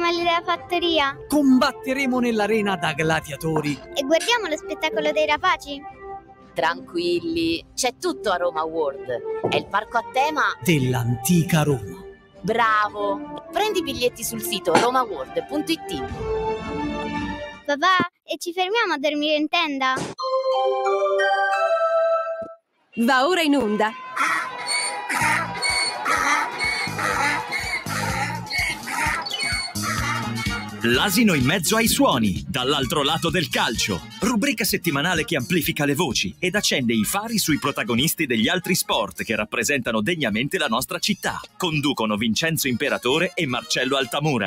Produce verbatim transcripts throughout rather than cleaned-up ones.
insieme all'Idea Fattoria? Combatteremo nell'arena da gladiatori. E guardiamo lo spettacolo dei rapaci? Tranquilli, c'è tutto a Roma World. È il parco a tema dell'antica Roma. Bravo! Prendi i biglietti sul sito romaworld punto it. Papà, e ci fermiamo a dormire in tenda? Va ora in onda. L'asino in mezzo ai suoni, dall'altro lato del calcio. Rubrica settimanale che amplifica le voci ed accende i fari sui protagonisti degli altri sport che rappresentano degnamente la nostra città. Conducono Vincenzo Imperatore e Marcello Altamura.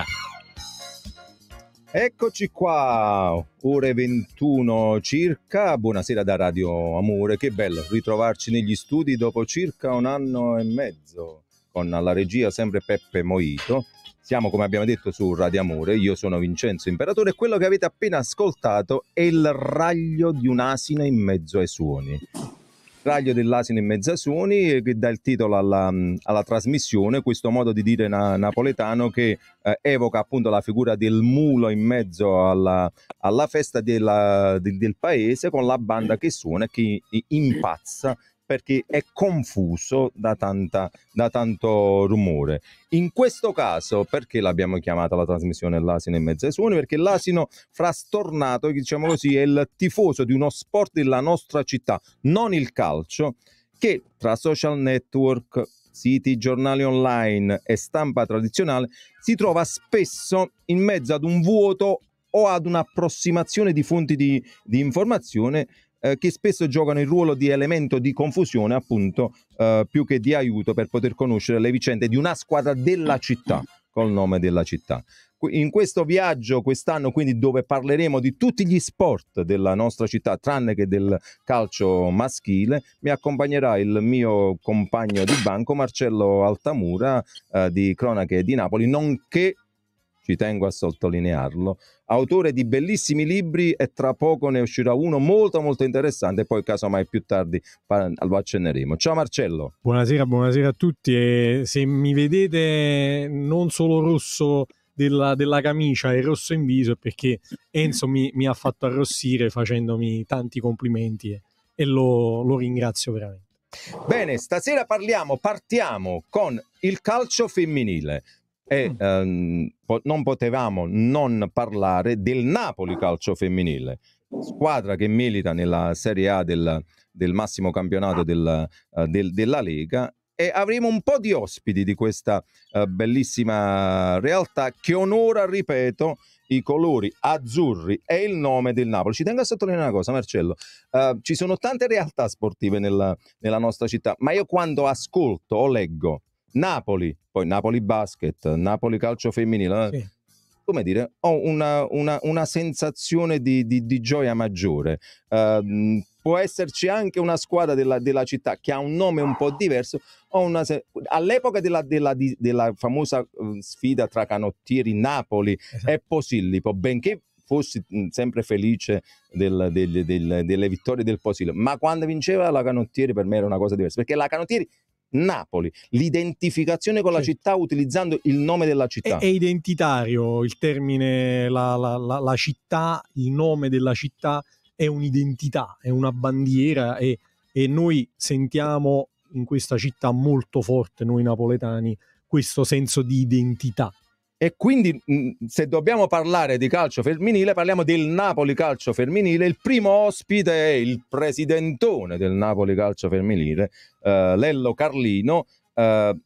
Eccoci qua, ore ventuno circa. Buonasera da Radio Amore. Che bello ritrovarci negli studi dopo circa un anno e mezzo con la regia sempre Peppe Moito. Siamo, come abbiamo detto, su Radio Amore. Io sono Vincenzo Imperatore e quello che avete appena ascoltato è il raglio di un asino in mezzo ai suoni. Raglio dell'asino in mezzo ai suoni, che dà il titolo alla, alla trasmissione, questo modo di dire na, napoletano che eh, evoca appunto la figura del mulo in mezzo alla, alla festa della, del, del paese, con la banda che suona e che impazza perché è confuso da, tanta, da tanto rumore. In questo caso, perché l'abbiamo chiamata la trasmissione l'asino in mezzo ai suoni? Perché l'asino frastornato, diciamo così, è il tifoso di uno sport della nostra città, non il calcio, che tra social network, siti, giornali online e stampa tradizionale si trova spesso in mezzo ad un vuoto o ad un'approssimazione di fonti di, di informazione eh, che spesso giocano il ruolo di elemento di confusione, appunto, eh, più che di aiuto per poter conoscere le vicende di una squadra della città, col nome della città. In questo viaggio quest'anno, quindi, dove parleremo di tutti gli sport della nostra città, tranne che del calcio maschile, mi accompagnerà il mio compagno di banco Marcello Altamura, eh, di Cronache di Napoli, nonché, ci tengo a sottolinearlo, autore di bellissimi libri, e tra poco ne uscirà uno molto molto interessante, poi casomai più tardi lo accenneremo. Ciao Marcello. Buonasera, buonasera a tutti, e se mi vedete non solo rosso della, della camicia e rosso in viso è perché Enzo mi, mi ha fatto arrossire facendomi tanti complimenti e, e lo, lo ringrazio veramente. Bene, stasera parliamo, partiamo con il calcio femminile. E ehm, po- non potevamo non parlare del Napoli calcio femminile, squadra che milita nella Serie A del, del massimo campionato del, uh, del, della Lega, e avremo un po' di ospiti di questa uh, bellissima realtà che onora, ripeto, i colori azzurri e il nome del Napoli. Ci tengo a sottolineare una cosa, Marcello, uh, ci sono tante realtà sportive nella, nella nostra città, ma io quando ascolto o leggo Napoli, poi Napoli Basket, Napoli calcio femminile, sì, come dire, ho una, una, una sensazione di, di, di gioia maggiore. Uh, può esserci anche una squadra della, della città che ha un nome un po' diverso. Ho una, all'epoca della, della, della famosa uh, sfida tra Canottieri Napoli, esatto, e Posillipo, benché fossi mh, sempre felice del, del, del, delle vittorie del Posillipo, ma quando vinceva la Canottieri per me era una cosa diversa, perché la Canottieri Napoli, l'identificazione con la sì, città utilizzando il nome della città. È, è identitario il termine, la, la, la, la città, il nome della città è un'identità, è una bandiera, e, e noi sentiamo in questa città molto forte, noi napoletani, questo senso di identità. E quindi se dobbiamo parlare di calcio femminile, parliamo del Napoli calcio femminile. Il primo ospite è il presidentone del Napoli calcio femminile, uh, Lello Carlino. Uh,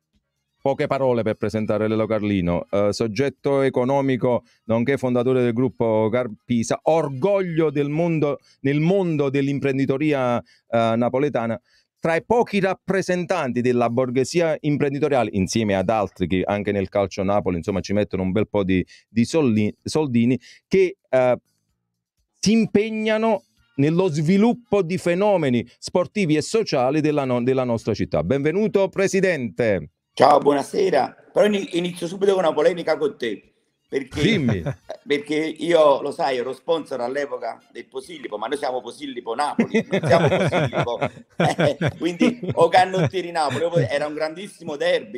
poche parole per presentare Lello Carlino, uh, soggetto economico nonché fondatore del gruppo Carpisa, orgoglio del mondo, nel mondo dell'imprenditoria uh, napoletana, tra i pochi rappresentanti della borghesia imprenditoriale, insieme ad altri che anche nel calcio Napoli, insomma, ci mettono un bel po' di, di soldi, soldini, che eh, si impegnano nello sviluppo di fenomeni sportivi e sociali della, no, della nostra città. Benvenuto, Presidente. Ciao, buonasera. Però inizio subito con una polemica con te. Perché, Dimmi. Perché io, lo sai, ero sponsor all'epoca del Posillipo, ma noi siamo Posillipo Napoli, non siamo Posillipo, eh, quindi o Canottieri Napoli, era un grandissimo derby,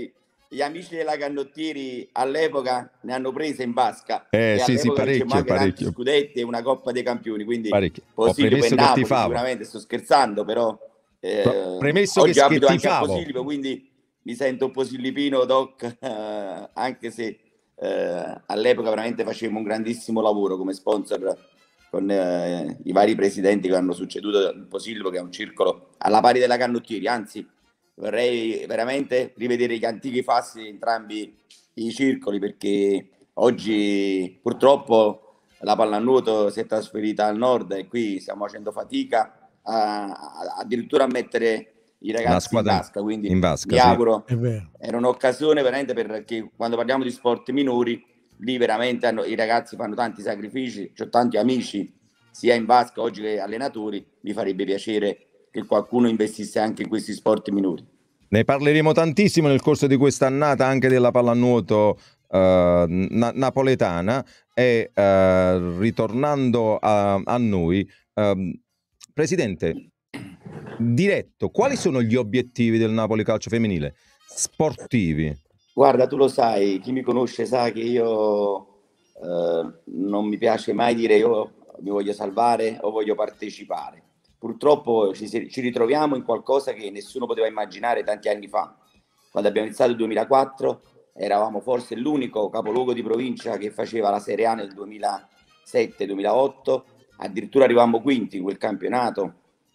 gli amici della Cannottieri all'epoca ne hanno prese in vasca. Eh e sì, sì, all'epoca vincemmo parecchio, anche tanti parecchio. scudetti e una Coppa dei Campioni, quindi Parecchio. Ho Posillipo e premesso che Napoli tifavo. sicuramente, sto scherzando, però eh, Premesso oggi che abito anche a schifavo. Posillipo, quindi mi sento un posillipino doc, eh, anche se eh, all'epoca veramente facevamo un grandissimo lavoro come sponsor con eh, i vari presidenti che hanno succeduto il Posillipo, che è un circolo alla pari della Cannottieri. Anzi, vorrei veramente rivedere gli antichi fasti di entrambi i circoli, perché oggi purtroppo la pallanuoto si è trasferita al nord e qui stiamo facendo fatica a, a, addirittura a mettere i ragazzi in vasca, quindi in vasca, mi sì. auguro È vero. era un'occasione veramente, perché quando parliamo di sport minori lì veramente hanno, i ragazzi fanno tanti sacrifici, ho tanti amici sia in vasca oggi che allenatori, mi farebbe piacere che qualcuno investisse anche in questi sport minori. Ne parleremo tantissimo nel corso di quest'annata anche della pallanuoto eh, na- napoletana e eh, ritornando a, a noi, eh, Presidente, diretto, quali sono gli obiettivi del Napoli Calcio Femminile sportivi? Guarda, tu lo sai, chi mi conosce sa che io eh, non mi piace mai dire io mi voglio salvare o voglio partecipare. Purtroppo ci, ci ritroviamo in qualcosa che nessuno poteva immaginare tanti anni fa. Quando abbiamo iniziato il duemilaquattro eravamo forse l'unico capoluogo di provincia che faceva la Serie A nel duemilasette duemilaotto, addirittura arrivavamo quinti in quel campionato,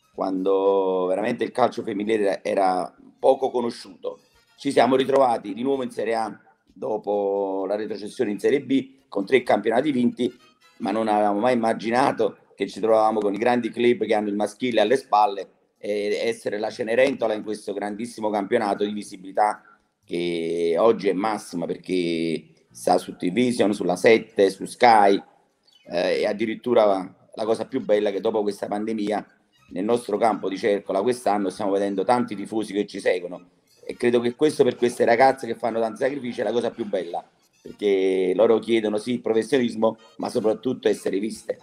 quando veramente il calcio femminile era poco conosciuto. Ci siamo ritrovati di nuovo in Serie A dopo la retrocessione in Serie B con tre campionati vinti, ma non avevamo mai immaginato che ci trovavamo con i grandi club che hanno il maschile alle spalle e essere la Cenerentola in questo grandissimo campionato di visibilità che oggi è massima, perché sta su T V, sulla sette, su Sky, eh, e addirittura la cosa più bella è che dopo questa pandemia nel nostro campo di Cercola quest'anno stiamo vedendo tanti tifosi che ci seguono, e credo che questo per queste ragazze che fanno tanti sacrifici è la cosa più bella, perché loro chiedono sì il professionismo, ma soprattutto essere viste.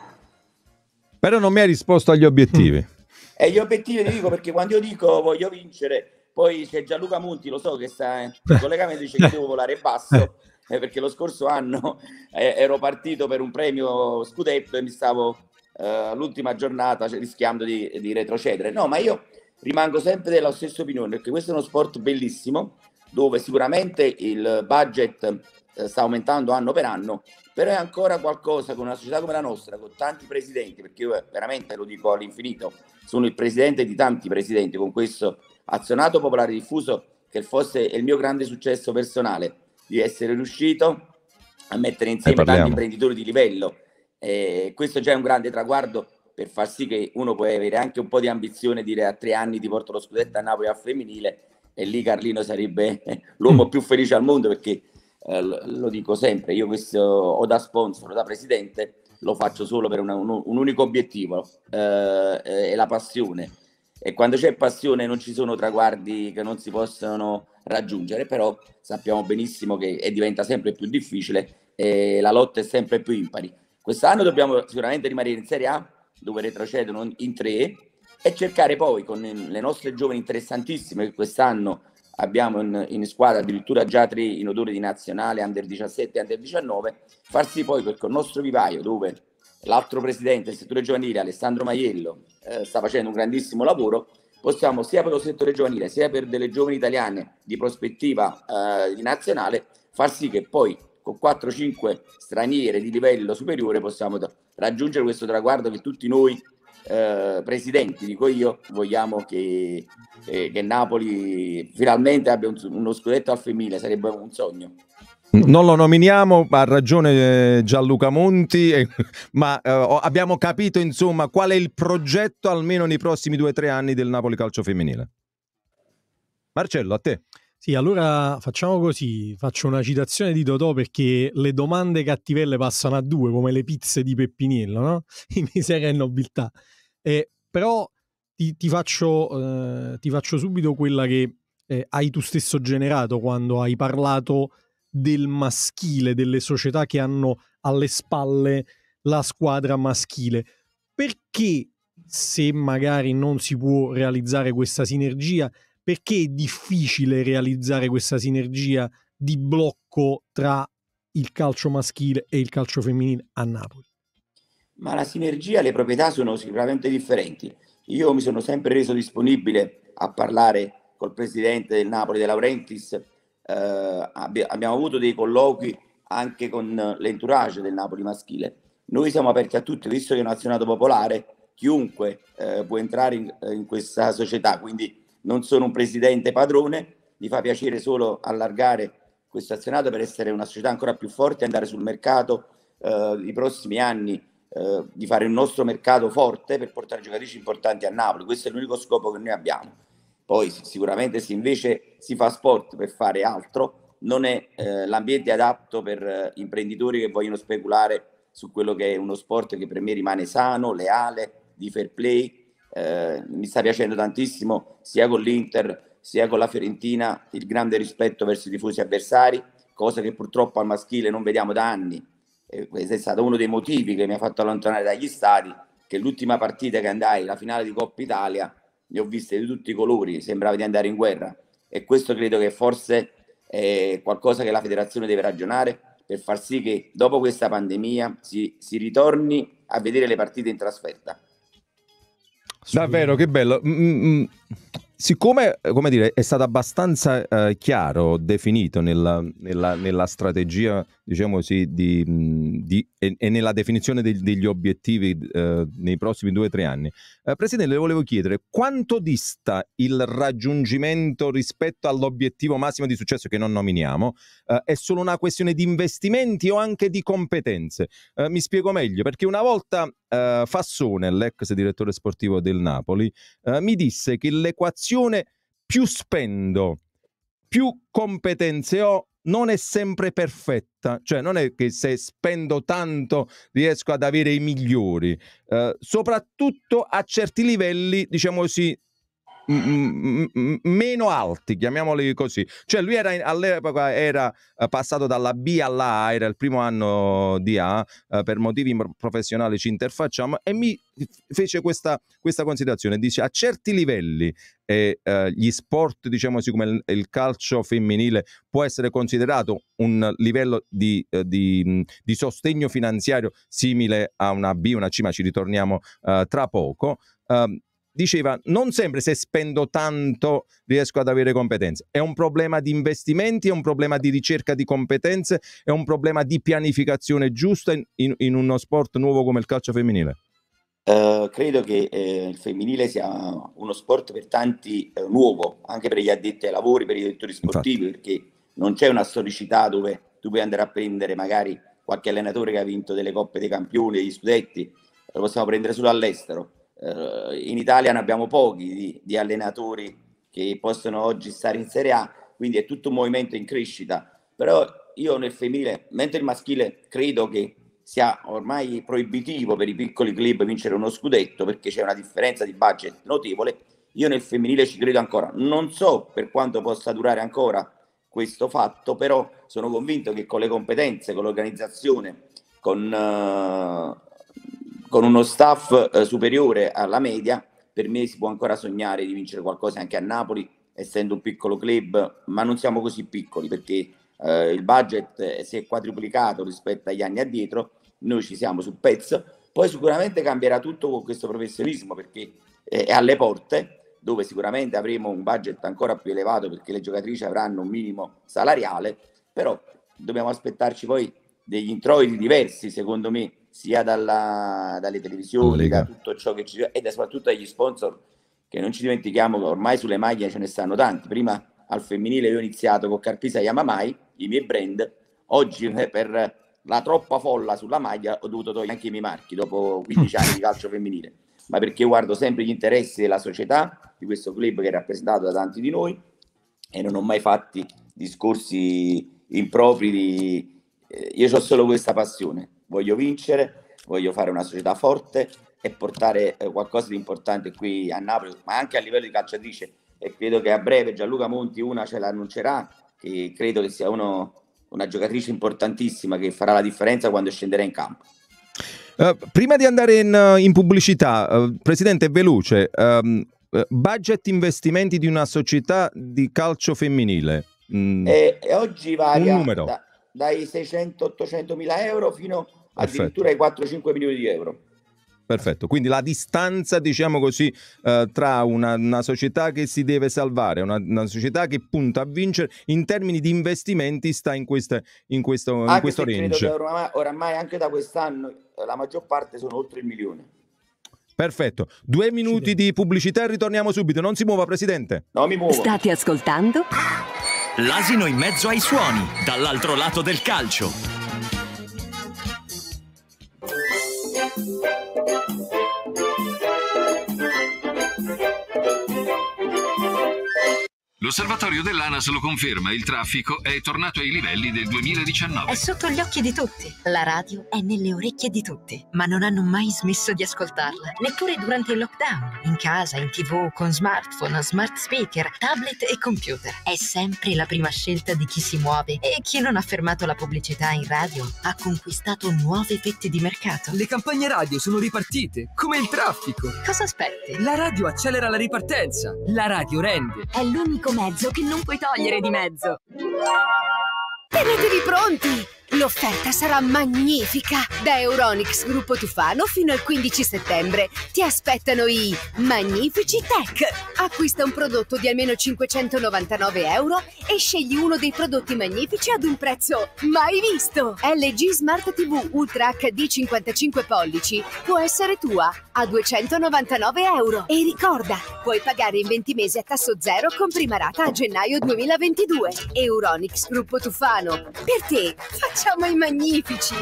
Però non mi hai risposto agli obiettivi. E gli obiettivi ti dico, perché quando io dico voglio vincere, poi c'è Gianluca Monti, lo so che sta in collegamento, dice che devo volare basso, eh, perché lo scorso anno eh, ero partito per un premio scudetto e mi stavo eh, l'ultima giornata cioè, rischiando di, di retrocedere. No, ma io rimango sempre della stessa opinione, perché questo è uno sport bellissimo, dove sicuramente il budget eh, sta aumentando anno per anno, però è ancora qualcosa con una società come la nostra, con tanti presidenti, perché io veramente lo dico all'infinito, sono il presidente di tanti presidenti, con questo azionato popolare diffuso, che fosse il mio grande successo personale, di essere riuscito a mettere insieme tanti imprenditori di livello. E questo già è un grande traguardo, per far sì che uno può avere anche un po' di ambizione e dire a tre anni ti porto lo scudetto a Napoli a femminile, e lì Carlino sarebbe l'uomo più felice al mondo, perché eh, lo dico sempre, io questo o da sponsor o da presidente lo faccio solo per una, un, un unico obiettivo, eh, è la passione, e quando c'è passione non ci sono traguardi che non si possono raggiungere, però sappiamo benissimo che e diventa sempre più difficile e la lotta è sempre più impari. Quest'anno dobbiamo sicuramente rimanere in Serie A, dove retrocedono in tre, e cercare poi con le nostre giovani interessantissime, che quest'anno abbiamo in, in squadra addirittura già tre in odore di nazionale, under diciassette e under diciannove, farsi poi per il nostro vivaio, dove l'altro presidente del settore giovanile, Alessandro Maiello, eh, sta facendo un grandissimo lavoro, possiamo sia per lo settore giovanile sia per delle giovani italiane di prospettiva eh, di nazionale far sì che poi con quattro cinque straniere di livello superiore possiamo raggiungere questo traguardo che tutti noi eh, presidenti, dico io, vogliamo che, eh, che Napoli finalmente abbia un, uno scudetto al femminile, sarebbe un sogno. Non lo nominiamo, ha ragione Gianluca Monti, eh, ma eh, abbiamo capito insomma qual è il progetto almeno nei prossimi due o tre anni del Napoli Calcio Femminile. Marcello, a te. Sì, allora facciamo così, faccio una citazione di Totò, perché le domande cattivelle passano a due, come le pizze di Peppiniello, no? In miseria e nobiltà. Eh, però ti, ti, faccio, eh, ti faccio subito quella che eh, hai tu stesso generato quando hai parlato del maschile, delle società che hanno alle spalle la squadra maschile. Perché, se magari non si può realizzare questa sinergia, perché è difficile realizzare questa sinergia di blocco tra il calcio maschile e il calcio femminile a Napoli? Ma la sinergia, le proprietà sono sicuramente differenti. Io mi sono sempre reso disponibile a parlare col presidente del Napoli, De Laurentiis. Eh, abbi- abbiamo avuto dei colloqui anche con l'entourage del Napoli maschile. Noi siamo aperti a tutti, visto che è un azionato popolare, chiunque eh, può entrare in, in questa società, quindi non sono un presidente padrone, mi fa piacere solo allargare questo azionato per essere una società ancora più forte e andare sul mercato eh, i prossimi anni, eh, di fare il nostro mercato forte per portare giocatrici importanti a Napoli. Questo è l'unico scopo che noi abbiamo. Poi sicuramente se invece si fa sport per fare altro, non è eh, l'ambiente adatto per eh, imprenditori che vogliono speculare su quello che è uno sport che per me rimane sano, leale, di fair play. Eh, mi sta piacendo tantissimo sia con l'Inter sia con la Fiorentina il grande rispetto verso i tifosi avversari, cosa che purtroppo al maschile non vediamo da anni. Eh, questo è stato uno dei motivi che mi ha fatto allontanare dagli stadi, che l'ultima partita che andai, la finale di Coppa Italia, ne ho viste di tutti i colori, sembrava di andare in guerra, e questo credo che forse è qualcosa che la federazione deve ragionare per far sì che dopo questa pandemia si, si ritorni a vedere le partite in trasferta. Davvero, che bello. Mm-mm. Siccome, come dire, è stato abbastanza eh, chiaro, definito nella, nella, nella strategia, diciamo così, di, di, e, e nella definizione degli, degli obiettivi eh, nei prossimi due o tre anni, eh, Presidente, le volevo chiedere quanto dista il raggiungimento rispetto all'obiettivo massimo di successo che non nominiamo? Eh, è solo una questione di investimenti o anche di competenze? Eh, mi spiego meglio, perché una volta eh, Fassone, l'ex direttore sportivo del Napoli, eh, mi disse che l'equazione più spendo, più competenze ho, non è sempre perfetta, cioè non è che se spendo tanto riesco ad avere i migliori, eh, soprattutto a certi livelli, diciamo così, m- m- meno alti, chiamiamoli così. Cioè lui era all'epoca era passato dalla B alla A, era il primo anno di A, eh, per motivi professionali ci interfacciamo, e mi fece questa, questa considerazione, dice a certi livelli eh, eh, gli sport, diciamo così, come il, il calcio femminile può essere considerato un livello di, eh, di, di sostegno finanziario simile a una B, una C, ma ci ritorniamo eh, tra poco. Um, Diceva, non sempre se spendo tanto riesco ad avere competenze. È un problema di investimenti, è un problema di ricerca di competenze, è un problema di pianificazione giusta in, in, in uno sport nuovo come il calcio femminile. Uh, credo che eh, il femminile sia uno sport per tanti eh, nuovo, anche per gli addetti ai lavori, per i direttori sportivi. Infatti. Perché non c'è una storicità dove tu puoi andare a prendere magari qualche allenatore che ha vinto delle coppe dei campioni, degli scudetti, lo possiamo prendere solo all'estero. In Italia ne abbiamo pochi di, di allenatori che possono oggi stare in Serie A, quindi è tutto un movimento in crescita. Però io nel femminile, mentre il maschile credo che sia ormai proibitivo per i piccoli club vincere uno scudetto perché c'è una differenza di budget notevole, io nel femminile ci credo ancora. Non so per quanto possa durare ancora questo fatto, però sono convinto che con le competenze, con l'organizzazione, con... Uh, con uno staff eh, superiore alla media, per me si può ancora sognare di vincere qualcosa anche a Napoli, essendo un piccolo club, ma non siamo così piccoli perché eh, il budget si è quadruplicato rispetto agli anni addietro, noi ci siamo sul pezzo. Poi sicuramente cambierà tutto con questo professionismo perché eh, è alle porte, dove sicuramente avremo un budget ancora più elevato perché le giocatrici avranno un minimo salariale, però dobbiamo aspettarci poi degli introiti diversi, secondo me, sia dalla, dalle televisioni, da tutto ciò che ci e da, soprattutto dagli sponsor, che non ci dimentichiamo che ormai sulle maglie ce ne stanno tanti. Prima al femminile io ho iniziato con Carpisa Yamamai, i miei brand, oggi per la troppa folla sulla maglia ho dovuto togliere anche i miei marchi dopo quindici anni di calcio femminile, ma perché guardo sempre gli interessi della società, di questo club che è rappresentato da tanti di noi, e non ho mai fatti discorsi impropri di... eh, io ho solo questa passione. Voglio vincere, voglio fare una società forte e portare eh, qualcosa di importante qui a Napoli, ma anche a livello di calciatrice. E credo che a breve Gianluca Monti una ce l'annuncerà, che credo che sia uno, una giocatrice importantissima che farà la differenza quando scenderà in campo. Uh, prima di andare in, in pubblicità, uh, Presidente, veloce, um, Eh, budget investimenti di una società di calcio femminile. Mm, E, e oggi varia un numero. da- dai seicento ottocento mila euro fino Perfetto. addirittura ai quattro cinque milioni di euro. Perfetto, quindi la distanza, diciamo così, eh, tra una, una società che si deve salvare, una, una società che punta a vincere in termini di investimenti sta in, questa, in questo, in Anche questo se credo range. che oramai, oramai anche da quest'anno eh, la maggior parte sono oltre il milione. Perfetto, due minuti di pubblicità e ritorniamo subito. Non si muova, Presidente. No, mi muovo. State ascoltando? L'asino in mezzo ai suoni, dall'altro lato del calcio. L'osservatorio dell'ANAS lo conferma, il traffico è tornato ai livelli del duemiladiciannove. È sotto gli occhi di tutti. La radio è nelle orecchie di tutti, ma non hanno mai smesso di ascoltarla. Neppure durante il lockdown, in casa, in tv, con smartphone, smart speaker, tablet e computer. È sempre la prima scelta di chi si muove e chi non ha fermato la pubblicità in radio ha conquistato nuove fette di mercato. Le campagne radio sono ripartite, come il traffico. Cosa aspetti? La radio accelera la ripartenza. La radio rende. È l'unico mezzo che non puoi togliere di mezzo. Tenetevi pronti! L'offerta sarà magnifica! Da Euronics Gruppo Tufano fino al quindici settembre ti aspettano i Magnifici Tech. Acquista un prodotto di almeno cinquecentonovantanove euro e scegli uno dei prodotti magnifici ad un prezzo mai visto. L G Smart T V Ultra H D cinquantacinque pollici può essere tua a duecentonovantanove euro. E ricorda, puoi pagare in venti mesi a tasso zero con prima rata a gennaio duemilaventidue. Euronics Gruppo Tufano. Per te, facciamo i magnifici!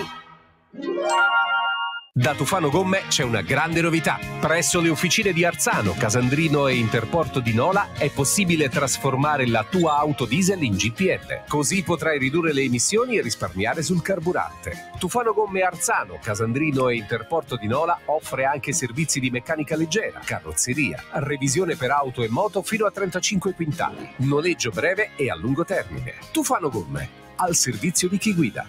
Da Tufano Gomme c'è una grande novità. Presso le officine di Arzano, Casandrino e Interporto di Nola è possibile trasformare la tua auto diesel in G P L. Così potrai ridurre le emissioni e risparmiare sul carburante. Tufano Gomme Arzano, Casandrino e Interporto di Nola offre anche servizi di meccanica leggera, carrozzeria, revisione per auto e moto fino a trentacinque quintali, noleggio breve e a lungo termine. Tufano Gomme, al servizio di chi guida.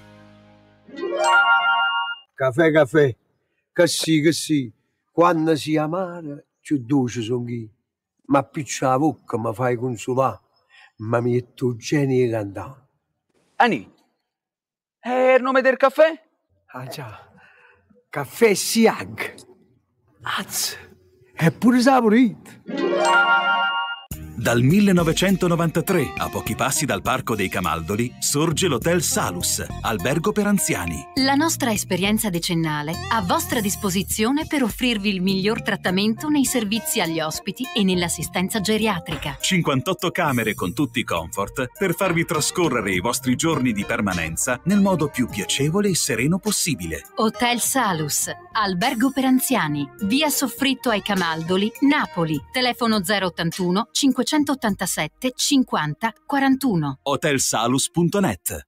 Caffè, caffè. Che sì, che sì, quando si amara, più dolce sono chi. Ma più c'è la bocca mi fai consolare, ma mi metto genio di cantare. Ani, è il nome del caffè? Ah già, caffè Siag. Azz, è pure saporito. Dal millenovecentonovantatré, a pochi passi dal Parco dei Camaldoli, sorge l'Hotel Salus, albergo per anziani. La nostra esperienza decennale a vostra disposizione per offrirvi il miglior trattamento nei servizi agli ospiti e nell'assistenza geriatrica. cinquantotto camere con tutti i comfort per farvi trascorrere i vostri giorni di permanenza nel modo più piacevole e sereno possibile. Hotel Salus, albergo per anziani, via Soffritto ai Camaldoli, Napoli. Telefono zero ottantuno cinquecentottantasette cinquanta quarantuno. hotelsalus punto net.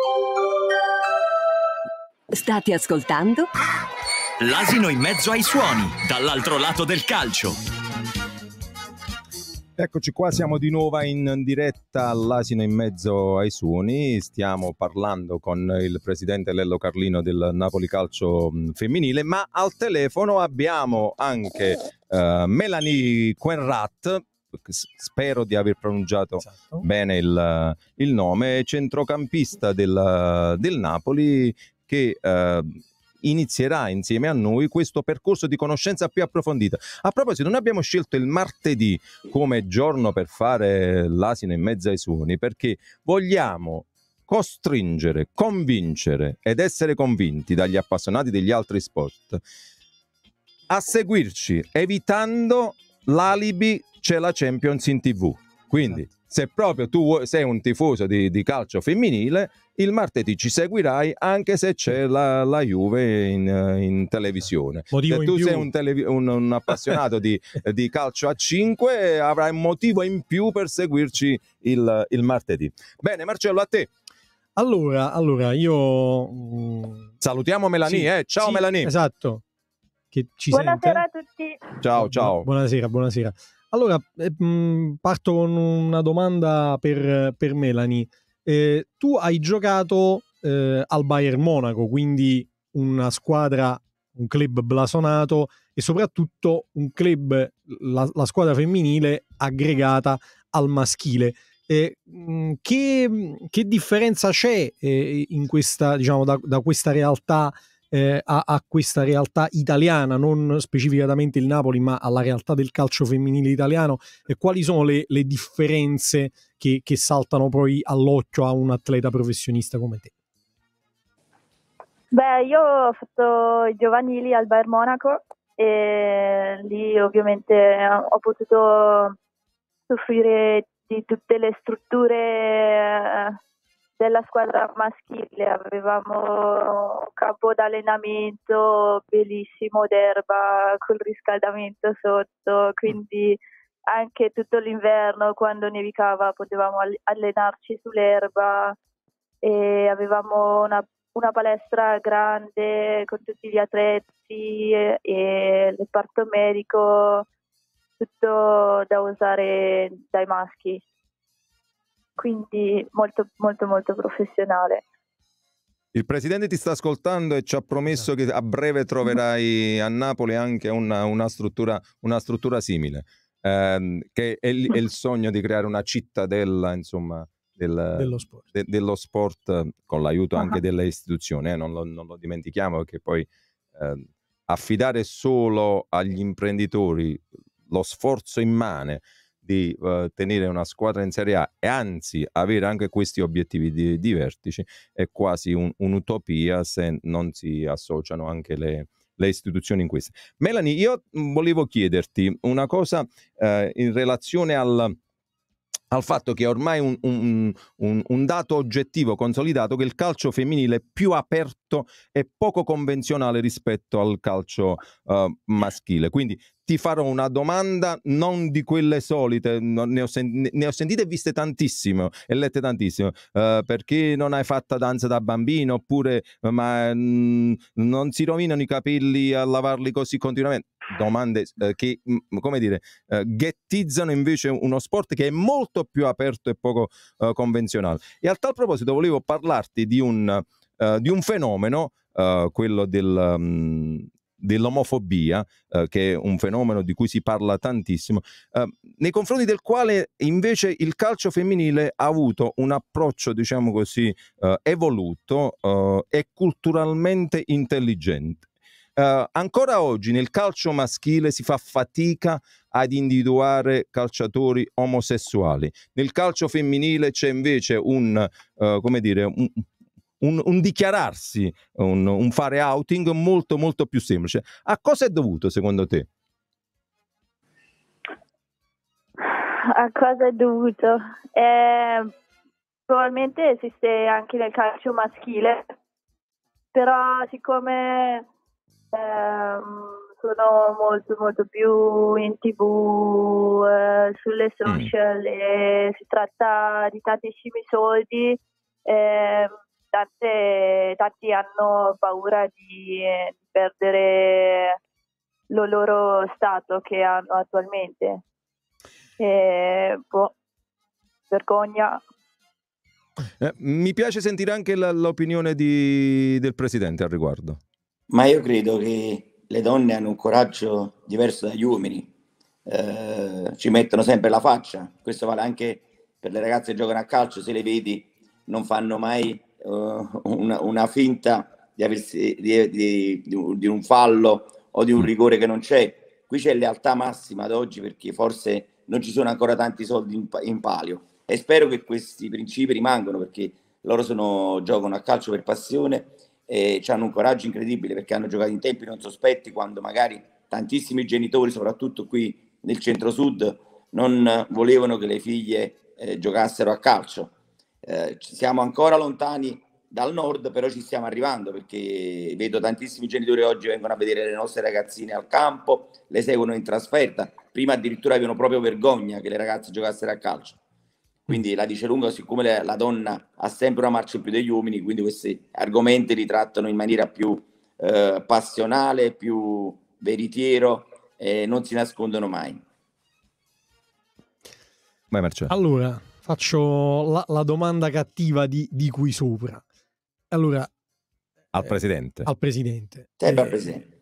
State ascoltando? L'asino in mezzo ai suoni, dall'altro lato del calcio. Eccoci qua, siamo di nuovo in diretta all'asino in mezzo ai suoni. Stiamo parlando con il presidente Lello Carlino del Napoli Calcio Femminile, ma al telefono abbiamo anche uh, Melanie Quenrat. Spero di aver pronunciato esatto. bene il, il nome, centrocampista del, del Napoli, che eh, inizierà insieme a noi questo percorso di conoscenza più approfondita. A proposito, noi abbiamo scelto il martedì come giorno per fare l'asino in mezzo ai suoni, perché vogliamo costringere, convincere ed essere convinti dagli appassionati degli altri sport a seguirci, evitando l'alibi c'è la Champions in tivù. Quindi se proprio tu sei un tifoso di, di calcio femminile, il martedì ci seguirai anche se c'è la, la Juve in, in televisione. Motivo se tu in sei più. un, televi- un, un appassionato di, di calcio a cinque, avrai un motivo in più per seguirci il, il martedì. Bene, Marcello, a te. Allora, allora io... Salutiamo Melanie, sì, eh? Ciao sì, Melanie. Esatto. Che ci buonasera sente? a tutti. Ciao, ciao. Buonasera, buonasera. Allora, eh, mh, parto con una domanda per, per Melanie. Eh, tu hai giocato eh, al Bayern Monaco, quindi una squadra un club blasonato e soprattutto un club, la, la squadra femminile aggregata al maschile. Eh, che, che differenza c'è eh, in questa, diciamo, da, da questa realtà eh, a, a questa realtà italiana, non specificatamente il Napoli, ma alla realtà del calcio femminile italiano? E quali sono le, le differenze che, che saltano poi all'occhio a un atleta professionista come te? Beh, io ho fatto i giovanili al Bayern Monaco e lì ovviamente ho potuto soffrire di tutte le strutture della squadra maschile. Avevamo un campo d'allenamento bellissimo d'erba col riscaldamento sotto, quindi anche tutto l'inverno quando nevicava potevamo allenarci sull'erba, e avevamo una una palestra grande con tutti gli attrezzi e, e il reparto medico, tutto da usare dai maschi, quindi molto molto molto professionale. Il presidente ti sta ascoltando e ci ha promesso che a breve troverai a Napoli anche una, una, struttura, una struttura simile, ehm, che è il, è il sogno di creare una cittadella, insomma, Del, dello, sport. De, dello sport, con l'aiuto uh-huh. anche delle istituzioni, eh? non, lo, non lo dimentichiamo, perché poi eh, affidare solo agli imprenditori lo sforzo immane di uh, tenere una squadra in Serie A e anzi avere anche questi obiettivi di, di vertici è quasi un, un'utopia se non si associano anche le, le istituzioni in questo. Melanie, io volevo chiederti una cosa eh, in relazione al al fatto che è ormai un, un, un, un dato oggettivo consolidato che il calcio femminile è più aperto e poco convenzionale rispetto al calcio uh, maschile. Quindi ti farò una domanda non di quelle solite, ne ho, sen- ne ho sentite e viste tantissimo e lette tantissimo. Uh, perché non hai fatto danza da bambino? Oppure ma mh, non si rovinano i capelli a lavarli così continuamente? Domande eh, che, mh, come dire, eh, ghettizzano invece uno sport che è molto più aperto e poco eh, convenzionale. E a tal proposito volevo parlarti di un, uh, di un fenomeno, uh, quello del, um, dell'omofobia, uh, che è un fenomeno di cui si parla tantissimo, uh, nei confronti del quale invece il calcio femminile ha avuto un approccio, diciamo così, uh, evoluto uh, e culturalmente intelligente. Uh, ancora oggi nel calcio maschile si fa fatica ad individuare calciatori omosessuali. Nel calcio femminile c'è invece un, uh, come dire, un, un, un dichiararsi, un, un fare outing molto molto più semplice. A cosa è dovuto secondo te? A cosa è dovuto? Eh, probabilmente esiste anche nel calcio maschile, però siccome Um, sono molto molto più in tv, uh, sulle social, mm. e si tratta di tantissimi soldi, eh, tante, tanti hanno paura di eh, perdere lo loro stato che hanno attualmente. E, boh, vergogna. Eh, mi piace sentire anche la, l'opinione di, del presidente al riguardo. Ma io credo che le donne hanno un coraggio diverso dagli uomini, eh, ci mettono sempre la faccia. Questo vale anche per le ragazze che giocano a calcio, se le vedi non fanno mai uh, una, una finta di, aversi, di, di, di, di un fallo o di un rigore che non c'è. Qui c'è lealtà massima ad oggi, perché forse non ci sono ancora tanti soldi in, in palio, e spero che questi principi rimangano, perché loro sono, giocano a calcio per passione e hanno un coraggio incredibile, perché hanno giocato in tempi non sospetti, quando magari tantissimi genitori, soprattutto qui nel centro-sud, non volevano che le figlie eh, giocassero a calcio. Eh, siamo ancora lontani dal nord, però ci stiamo arrivando, perché vedo tantissimi genitori oggi vengono a vedere le nostre ragazzine al campo, le seguono in trasferta. Prima addirittura avevano proprio vergogna che le ragazze giocassero a calcio. Quindi la dice lunga, siccome la donna ha sempre una marcia in più degli uomini, quindi questi argomenti li trattano in maniera più eh, passionale, più veritiero, e non si nascondono mai. Vai Marcello. Allora, faccio la, la domanda cattiva di, di qui sopra. Allora, al presidente. Eh, al presidente. Sempre eh, al presidente.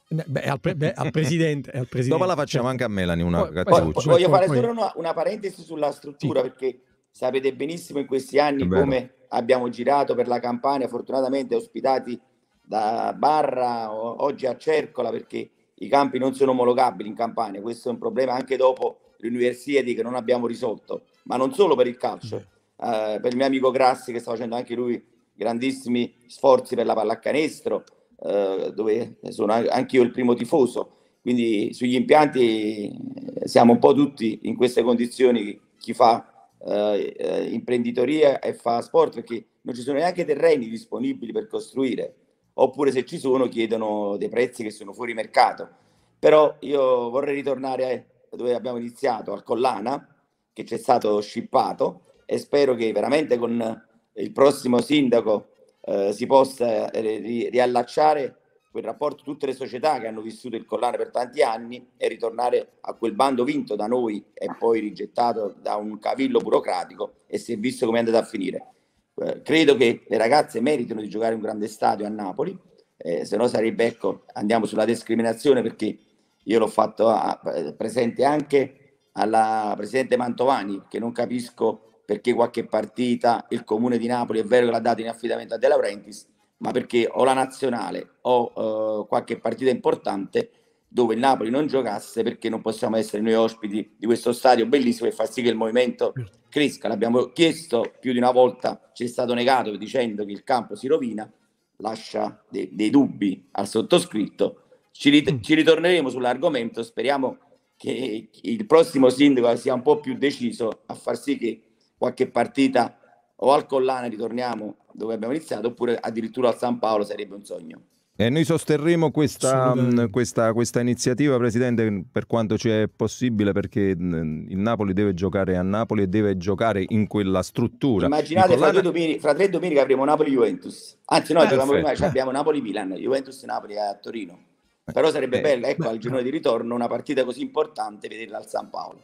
Beh, al, pre- beh, al presidente, al presidente. Dopo la facciamo anche a Melanie una Poi- cattivuccia. Voglio poi- fare poi- solo una, una parentesi sulla struttura, perché sapete benissimo in questi anni È vero. come abbiamo girato per la Campania, fortunatamente ospitati da Barra o- oggi a Cercola, perché i campi non sono omologabili in Campania. Questo è un problema anche dopo l'Universiadi che non abbiamo risolto, ma non solo per il calcio, eh, per il mio amico Grassi che sta facendo anche lui grandissimi sforzi per la pallacanestro, eh, dove sono an- anche io il primo tifoso. Quindi sugli impianti eh, siamo un po' tutti in queste condizioni, chi fa eh, eh, imprenditoria e fa sport, perché non ci sono neanche terreni disponibili per costruire, oppure se ci sono chiedono dei prezzi che sono fuori mercato. Però io vorrei ritornare a dove abbiamo iniziato, al Collana, che c'è stato scippato, e spero che veramente con il prossimo sindaco eh, si possa eh, ri- riallacciare quel rapporto, tutte le società che hanno vissuto il Collana per tanti anni, e ritornare a quel bando vinto da noi e poi rigettato da un cavillo burocratico, e si è visto come è andato a finire. Eh, credo che le ragazze meritino di giocare in un grande stadio a Napoli, eh, se no sarebbe, ecco, andiamo sulla discriminazione, perché io l'ho fatto a- presente anche alla presidente Mantovani, che non capisco perché qualche partita il comune di Napoli è vero che l'ha data in affidamento a De Laurentiis, ma perché o la nazionale o eh, qualche partita importante dove il Napoli non giocasse, perché non possiamo essere noi ospiti di questo stadio bellissimo e far sì che il movimento cresca. L'abbiamo chiesto più di una volta, ci è stato negato dicendo che il campo si rovina, lascia de- dei dubbi al sottoscritto. Ci, rit- ci ritorneremo sull'argomento, speriamo che il prossimo sindaco sia un po' più deciso a far sì che qualche partita o al Collana ritorniamo dove abbiamo iniziato, oppure addirittura al San Paolo sarebbe un sogno. E noi sosterremo questa, mh, questa, questa iniziativa, Presidente, per quanto ci è possibile, perché mh, il Napoli deve giocare a Napoli e deve giocare in quella struttura. Immaginate Il fra, Collana- due domeni- fra tre domeniche avremo Napoli-Juventus, anzi no, Eh, giochiamo prima, perfetto. abbiamo Napoli-Milan, Juventus-Napoli a Torino, però sarebbe Eh, bello, ecco, beh, al girone di ritorno una partita così importante vederla al San Paolo.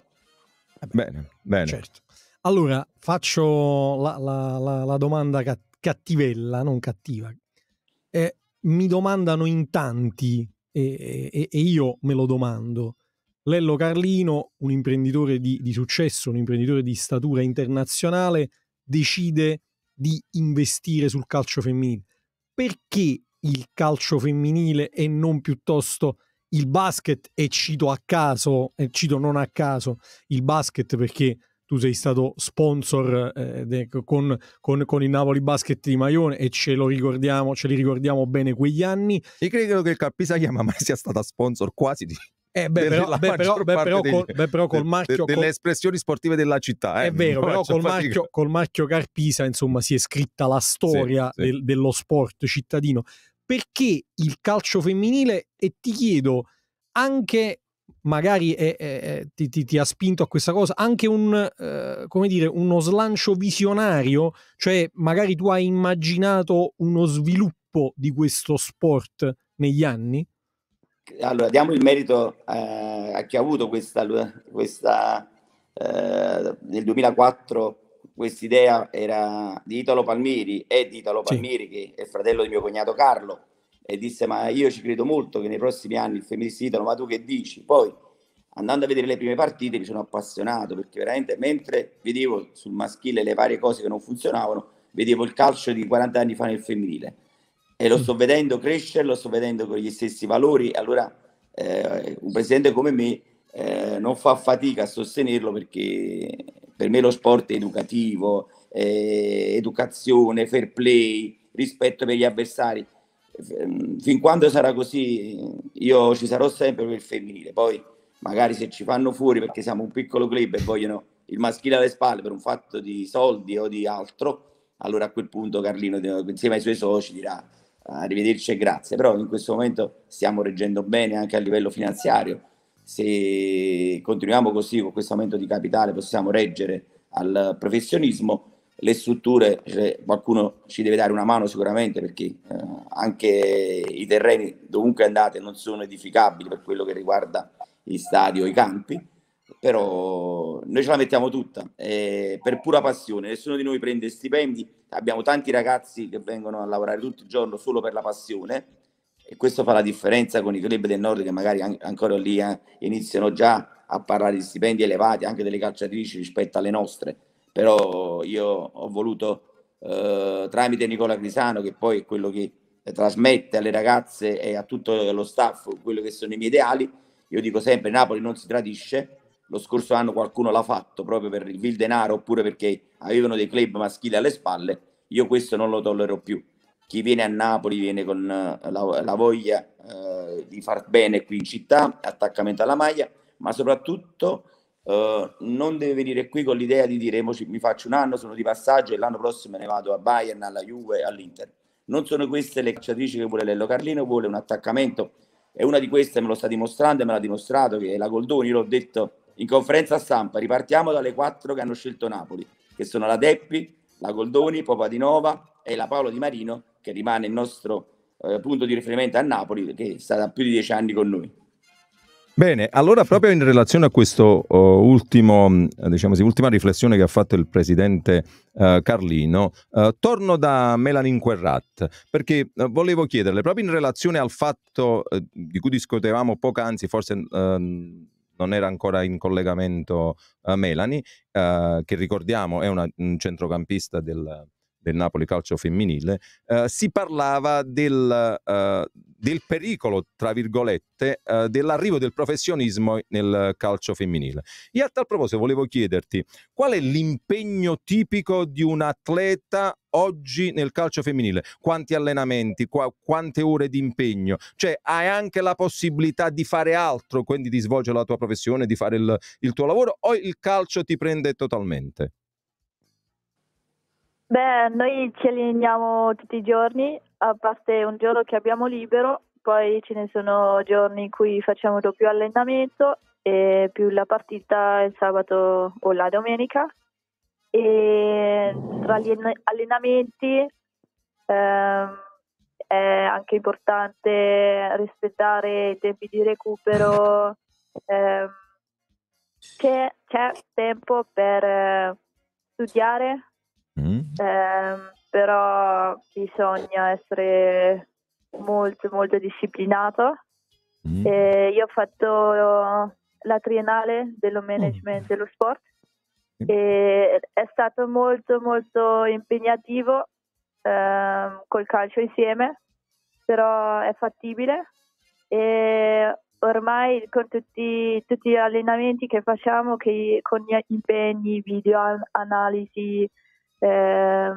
Bene, bene. Certo. Allora, faccio la, la- la- la domanda ca- cattivella, non cattiva. Eh, mi domandano in tanti, e, e- e io me lo domando. Lello Carlino, un imprenditore di, di successo, un imprenditore di statura internazionale, decide di investire sul calcio femminile. Perché il calcio femminile e non piuttosto il basket? E cito a caso, e cito non a caso il basket, perché tu sei stato sponsor eh, de- con, con, con il Napoli Basket di Maione, e ce lo ricordiamo, ce li ricordiamo bene quegli anni. Io credo che il Carpisa Chiama mai sia stata sponsor quasi di Eh, beh, della però, beh, però, maggior beh, parte però degli- col, beh, però col de- marchio de- delle col- espressioni sportive della città. Eh. è vero, Non però faccio col fatica. marchio, col marchio Carpisa, insomma, si è scritta la storia Sì, sì. del- dello sport cittadino. Perché il calcio femminile? E ti chiedo anche, magari eh, eh, ti, ti- ti ha spinto a questa cosa, anche un, eh, come dire, uno slancio visionario, cioè magari tu hai immaginato uno sviluppo di questo sport negli anni? Allora, diamo il merito eh, a chi ha avuto questa, questa eh, nel duemilaquattro quest'idea era di Italo Palmieri, e di Italo Sì. Palmieri, che è il fratello di mio cognato Carlo, e disse: ma io ci credo molto che nei prossimi anni il femminile Italo, ma tu che dici? Poi, andando a vedere le prime partite, mi sono appassionato, perché veramente mentre vedevo sul maschile le varie cose che non funzionavano, vedevo il calcio di quaranta anni fa nel femminile, e lo sto vedendo crescere, lo sto vedendo con gli stessi valori. Allora eh, un presidente come me eh, non fa fatica a sostenerlo, perché per me lo sport è educativo, eh, educazione, fair play, rispetto per gli avversari. Fin quando sarà così io ci sarò sempre per il femminile. Poi magari se ci fanno fuori perché siamo un piccolo club e vogliono il maschile alle spalle per un fatto di soldi o di altro, allora a quel punto Carlino insieme ai suoi soci dirà arrivederci e grazie. Però in questo momento stiamo reggendo bene anche a livello finanziario. Se continuiamo così, con questo aumento di capitale, possiamo reggere al professionismo. Le strutture, cioè, qualcuno ci deve dare una mano sicuramente, perché eh, anche i terreni dovunque andate non sono edificabili per quello che riguarda gli stadi o i campi, però noi ce la mettiamo tutta eh, per pura passione. Nessuno di noi prende stipendi, abbiamo tanti ragazzi che vengono a lavorare tutto il giorno solo per la passione, e questo fa la differenza con i club del nord che magari an- ancora lì eh, iniziano già a parlare di stipendi elevati anche delle calciatrici rispetto alle nostre. Però io ho voluto eh, tramite Nicola Grisano, che poi è quello che trasmette alle ragazze e a tutto lo staff quello che sono i miei ideali. Io dico sempre: Napoli non si tradisce. Lo scorso anno qualcuno l'ha fatto proprio per il vil denaro oppure perché avevano dei club maschili alle spalle. Io questo non lo tollero più. Chi viene a Napoli viene con uh, la, la voglia uh, di far bene qui in città, attaccamento alla maglia, ma soprattutto uh, non deve venire qui con l'idea di dire mi faccio un anno, sono di passaggio e l'anno prossimo me ne vado a Bayern, alla Juve, all'Inter. Non sono queste le calciatrici che vuole Lello Carlino, vuole un attaccamento, e una di queste me lo sta dimostrando e me l'ha dimostrato, che è la Goldoni. Io l'ho detto in conferenza stampa: ripartiamo dalle quattro che hanno scelto Napoli, che sono la Deppi, la Goldoni, Popadinova e la Paolo Di Marino, che rimane il nostro eh, punto di riferimento a Napoli, che è stata più di dieci anni con noi. Bene, allora proprio in relazione a questo uh, ultimo, diciamo così, ultima riflessione che ha fatto il presidente uh, Carlino, uh, torno da Melanie Inquerrat, perché uh, volevo chiederle, proprio in relazione al fatto uh, di cui discutevamo poc'anzi, forse uh, non era ancora in collegamento uh, Melanie, uh, che ricordiamo è una, un centrocampista del, del Napoli calcio femminile, uh, si parlava del, uh, del pericolo, tra virgolette, uh, dell'arrivo del professionismo nel calcio femminile. E a tal proposito volevo chiederti qual è l'impegno tipico di un atleta oggi nel calcio femminile? Quanti allenamenti, qua, quante ore di impegno? Cioè, hai anche la possibilità di fare altro, quindi di svolgere la tua professione, di fare il, il tuo lavoro, o il calcio ti prende totalmente? Beh, noi ci alleniamo tutti i giorni, a parte un giorno che abbiamo libero, poi ce ne sono giorni in cui facciamo doppio allenamento e più la partita il sabato o la domenica. E tra gli allenamenti ehm, è anche importante rispettare i tempi di recupero, ehm, che c'è tempo per eh, studiare. Mm. Eh, però bisogna essere molto molto disciplinato. Mm. Eh, io ho fatto la triennale dello management mm. dello sport e è stato molto molto impegnativo eh, col calcio insieme, però è fattibile e ormai con tutti, tutti gli allenamenti che facciamo, che con gli impegni, video analisi, Eh,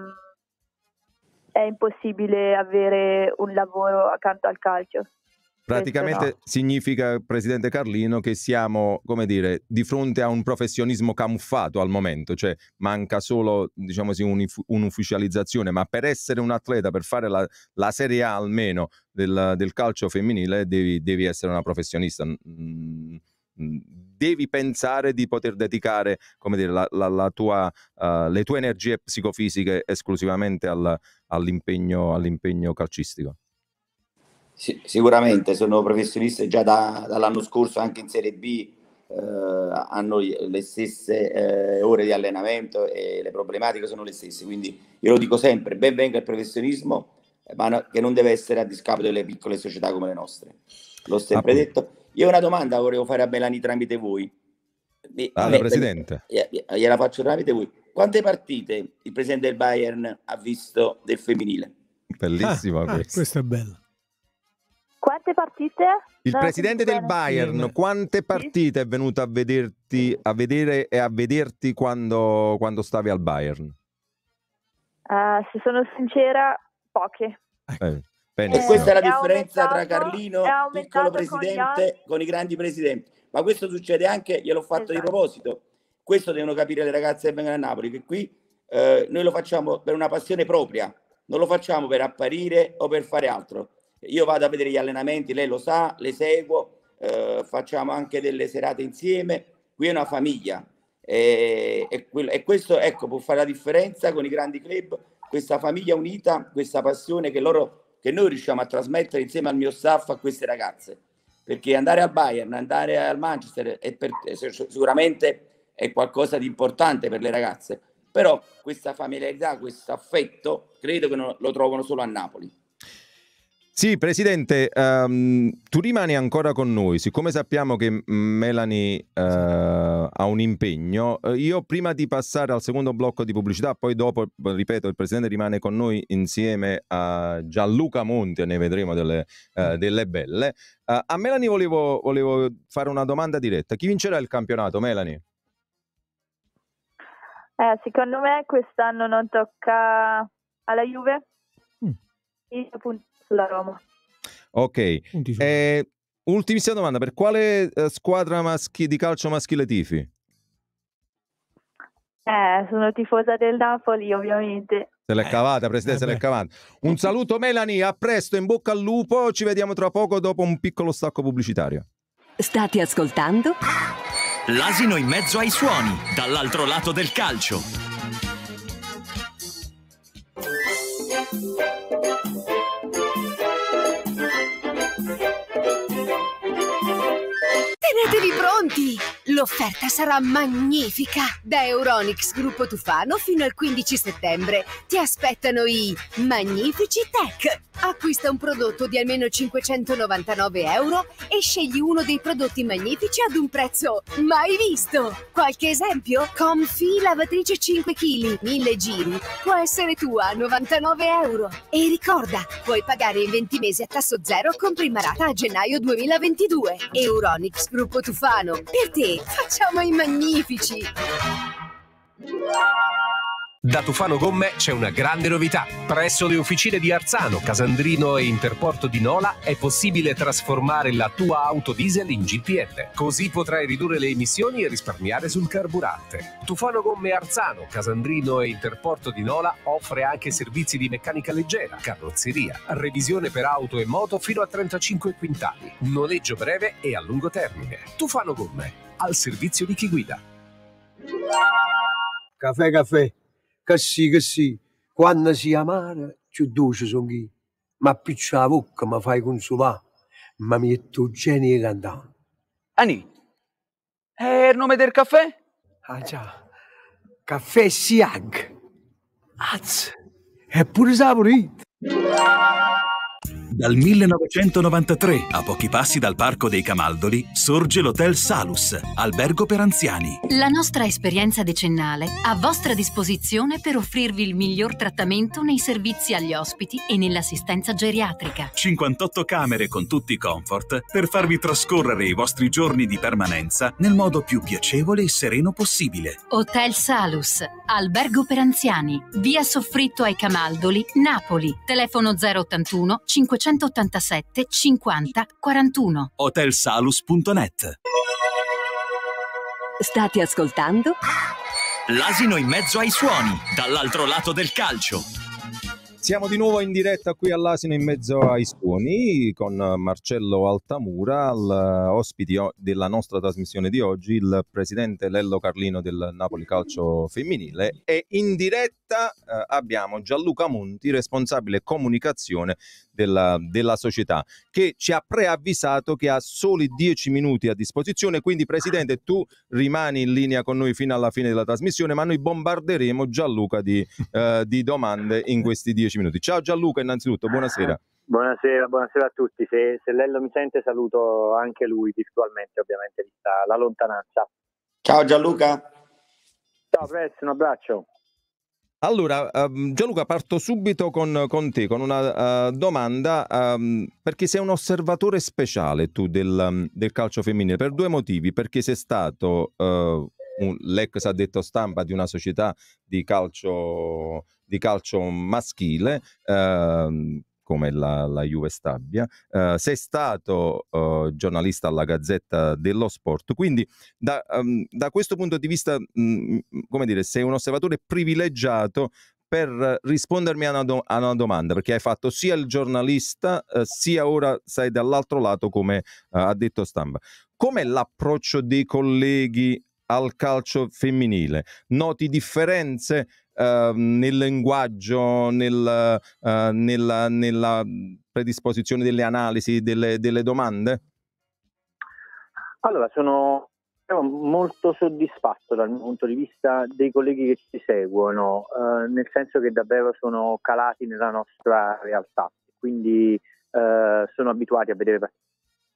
è impossibile avere un lavoro accanto al calcio. Praticamente no. Significa, presidente Carlino, che siamo, come dire, di fronte a un professionismo camuffato al momento, cioè manca solo, diciamo così, un'ufficializzazione, ma per essere un atleta, per fare la, la Serie A almeno del, del calcio femminile, devi, devi essere una professionista. Mm. Devi pensare di poter dedicare, come dire, la, la, la tua, uh, le tue energie psicofisiche esclusivamente al, all'impegno, all'impegno calcistico. Sì, sicuramente sono professionisti già da, dall'anno scorso, anche in Serie B eh, hanno le stesse eh, ore di allenamento e le problematiche sono le stesse, quindi io lo dico sempre: ben venga il professionismo, ma no, che non deve essere a discapito delle piccole società come le nostre. L'ho sempre ah, detto. Io una domanda volevo fare a Melanie tramite voi. Alla Presidente. Gliela faccio tramite voi. Quante partite il presidente del Bayern ha visto del femminile? Bellissimo. Ah, ah, questo è bello. Quante partite? Il no, presidente del Bayern, sì, quante partite sì. è venuto a vederti, a vedere e a vederti quando, quando stavi al Bayern? Uh, se sono sincera, poche. Eh. E questa è la differenza tra Carlino, piccolo presidente, con, con i grandi presidenti. Ma questo succede anche, gliel'ho fatto esatto. di proposito. Questo devono capire le ragazze che vengono a Napoli, che qui eh, noi lo facciamo per una passione propria, non lo facciamo per apparire o per fare altro. Io vado a vedere gli allenamenti, lei lo sa, le seguo, eh, facciamo anche delle serate insieme. Qui è una famiglia e, e, e questo, ecco, può fare la differenza con i grandi club, questa famiglia unita, questa passione che loro che noi riusciamo a trasmettere insieme al mio staff a queste ragazze, perché andare al Bayern, andare al Manchester è per, sicuramente è qualcosa di importante per le ragazze, però questa familiarità, questo affetto credo che non, lo trovano solo a Napoli. Sì, Presidente, um, tu rimani ancora con noi, siccome sappiamo che Melanie uh, ha un impegno, uh, io prima di passare al secondo blocco di pubblicità, poi dopo, ripeto, il Presidente rimane con noi insieme a Gianluca Monti, e ne vedremo delle, uh, delle belle. Uh, a Melanie volevo, volevo fare una domanda diretta. Chi vincerà il campionato, Melanie? Eh, secondo me quest'anno non tocca alla Juve, mm. io punto sulla Roma. Ok, eh, ultimissima domanda, per quale eh, squadra maschi- di calcio maschile tifi? Eh, sono tifosa del Napoli, ovviamente. Se l'è cavata, Presidente, eh se l'è cavata. Un saluto Melanie, a presto, in bocca al lupo, ci vediamo tra poco dopo un piccolo stacco pubblicitario. State ascoltando? L'asino in mezzo ai suoni, dall'altro lato del calcio. Tenetevi pronti! L'offerta sarà magnifica! Da Euronics Gruppo Tufano fino al quindici settembre ti aspettano i Magnifici Tech. Acquista un prodotto di almeno cinquecentonovantanove euro e scegli uno dei prodotti magnifici ad un prezzo mai visto. Qualche esempio? Comfy lavatrice cinque chili, mille giri, può essere tua a novantanove euro. E ricorda, puoi pagare in venti mesi a tasso zero con prima rata a gennaio duemilaventidue. Euronics Gruppo Tufano, per te facciamo i magnifici. Da Tufano Gomme c'è una grande novità. Presso le officine di Arzano, Casandrino e Interporto di Nola è possibile trasformare la tua auto diesel in G P L. Così potrai ridurre le emissioni e risparmiare sul carburante. Tufano Gomme Arzano, Casandrino e Interporto di Nola offre anche servizi di meccanica leggera, carrozzeria, revisione per auto e moto fino a trentacinque quintali, noleggio breve e a lungo termine. Tufano Gomme, al servizio di chi guida. Caffè, caffè. Che sì, che sì, quando si amara, più dolce sono chi. Ma più c'è la bocca, mi fai consolare, ma mi metto genio cantare. Ani, è il nome del caffè? Ah già, caffè Siag. Azz, è pure saporito. Dal millenovecentonovantatré, a pochi passi dal Parco dei Camaldoli, sorge l'Hotel Salus, albergo per anziani. La nostra esperienza decennale a vostra disposizione per offrirvi il miglior trattamento nei servizi agli ospiti e nell'assistenza geriatrica. cinquantotto camere con tutti i comfort per farvi trascorrere i vostri giorni di permanenza nel modo più piacevole e sereno possibile. Hotel Salus, albergo per anziani, via Soffritto ai Camaldoli, Napoli. Telefono zero ottantuno cinquecentottantasette cinquanta quarantuno. hotelsalus punto net. State ascoltando? L'asino in mezzo ai suoni, dall'altro lato del calcio. Siamo di nuovo in diretta qui all'Asino in mezzo ai suoni con Marcello Altamura, ospiti della nostra trasmissione di oggi, il presidente Lello Carlino del Napoli Calcio Femminile, e in diretta eh, abbiamo Gianluca Monti, responsabile comunicazione della, della società, che ci ha preavvisato che ha soli dieci minuti a disposizione. Quindi, Presidente, tu rimani in linea con noi fino alla fine della trasmissione, ma noi bombarderemo Gianluca di, eh, di domande in questi dieci minuti. Ciao Gianluca, innanzitutto, buonasera. Buonasera, buonasera a tutti. Se, se Lello mi sente, saluto anche lui virtualmente, ovviamente, vista la lontananza. Ciao Gianluca. Ciao, Prez, un abbraccio. Allora, um, Gianluca, parto subito con, con te, con una uh, domanda, um, perché sei un osservatore speciale tu del, um, del calcio femminile, per due motivi. Perché sei stato uh, un, l'ex addetto stampa di una società di calcio, di calcio maschile, uh, come la, la Juve Stabia, uh, sei stato uh, giornalista alla Gazzetta dello Sport, quindi da, um, da questo punto di vista, mh, come dire, sei un osservatore privilegiato per rispondermi a una, do- a una domanda, perché hai fatto sia il giornalista, uh, sia ora sei dall'altro lato come uh, addetto stampa. Com'è l'approccio dei colleghi al calcio femminile? Noti differenze Uh, nel linguaggio, nel, uh, nella, nella predisposizione delle analisi, delle, delle domande? Allora, sono molto soddisfatto dal punto di vista dei colleghi che ci seguono, uh, nel senso che davvero sono calati nella nostra realtà, quindi eh, sono abituati a vedere partite,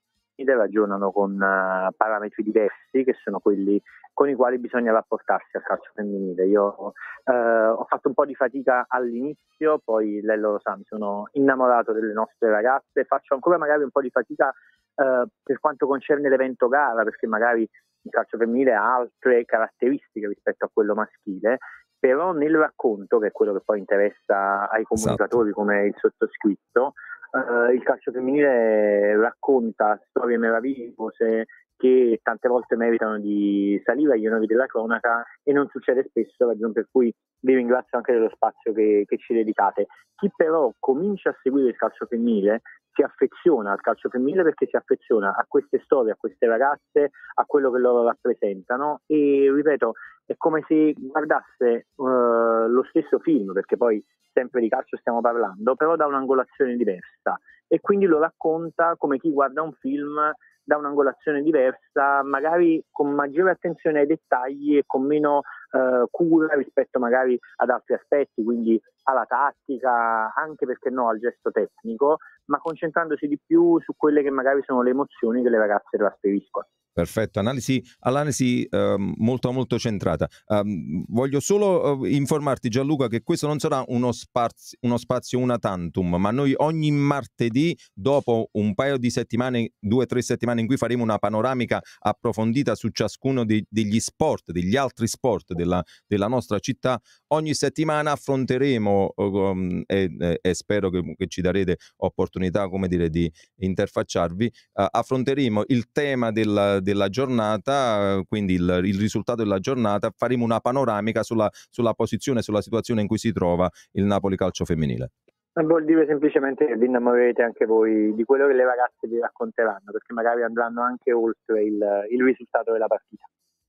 ragionano con uh, parametri diversi, che sono quelli con i quali bisogna rapportarsi al calcio femminile. Io uh, ho fatto un po' di fatica all'inizio, poi Lello lo sa, mi sono innamorato delle nostre ragazze, faccio ancora magari un po' di fatica uh, per quanto concerne l'evento gara, perché magari il calcio femminile ha altre caratteristiche rispetto a quello maschile, però nel racconto, che è quello che poi interessa ai comunicatori, esatto, come il sottoscritto, Uh, il calcio femminile racconta storie meravigliose che tante volte meritano di salire agli onori della cronaca e non succede spesso, ragione per cui vi ringrazio anche dello spazio che, che ci dedicate. Chi però comincia a seguire il calcio femminile si affeziona al calcio femminile perché si affeziona a queste storie, a queste ragazze, a quello che loro rappresentano e, ripeto, è come se guardasse uh, lo stesso film, perché poi sempre di calcio stiamo parlando, però da un'angolazione diversa, e quindi lo racconta come chi guarda un film da un'angolazione diversa, magari con maggiore attenzione ai dettagli e con meno eh, cura rispetto magari ad altri aspetti, quindi alla tattica, anche perché no al gesto tecnico, ma concentrandosi di più su quelle che magari sono le emozioni che le ragazze trasferiscono. Perfetto, analisi, analisi um, molto molto centrata. Um, voglio solo uh, informarti, Gianluca, che questo non sarà uno spazio, uno spazio una tantum, ma noi ogni martedì, dopo un paio di settimane, due o tre settimane in cui faremo una panoramica approfondita su ciascuno di, degli sport, degli altri sport della, della nostra città, ogni settimana affronteremo um, e, e spero che, che ci darete opportunità, come dire, di interfacciarvi, uh, affronteremo il tema del della giornata, quindi il, il risultato della giornata, faremo una panoramica sulla, sulla posizione, sulla situazione in cui si trova il Napoli calcio femminile. Vuol dire semplicemente che vi innamorerete anche voi di quello che le ragazze vi racconteranno, perché magari andranno anche oltre il, il risultato della partita.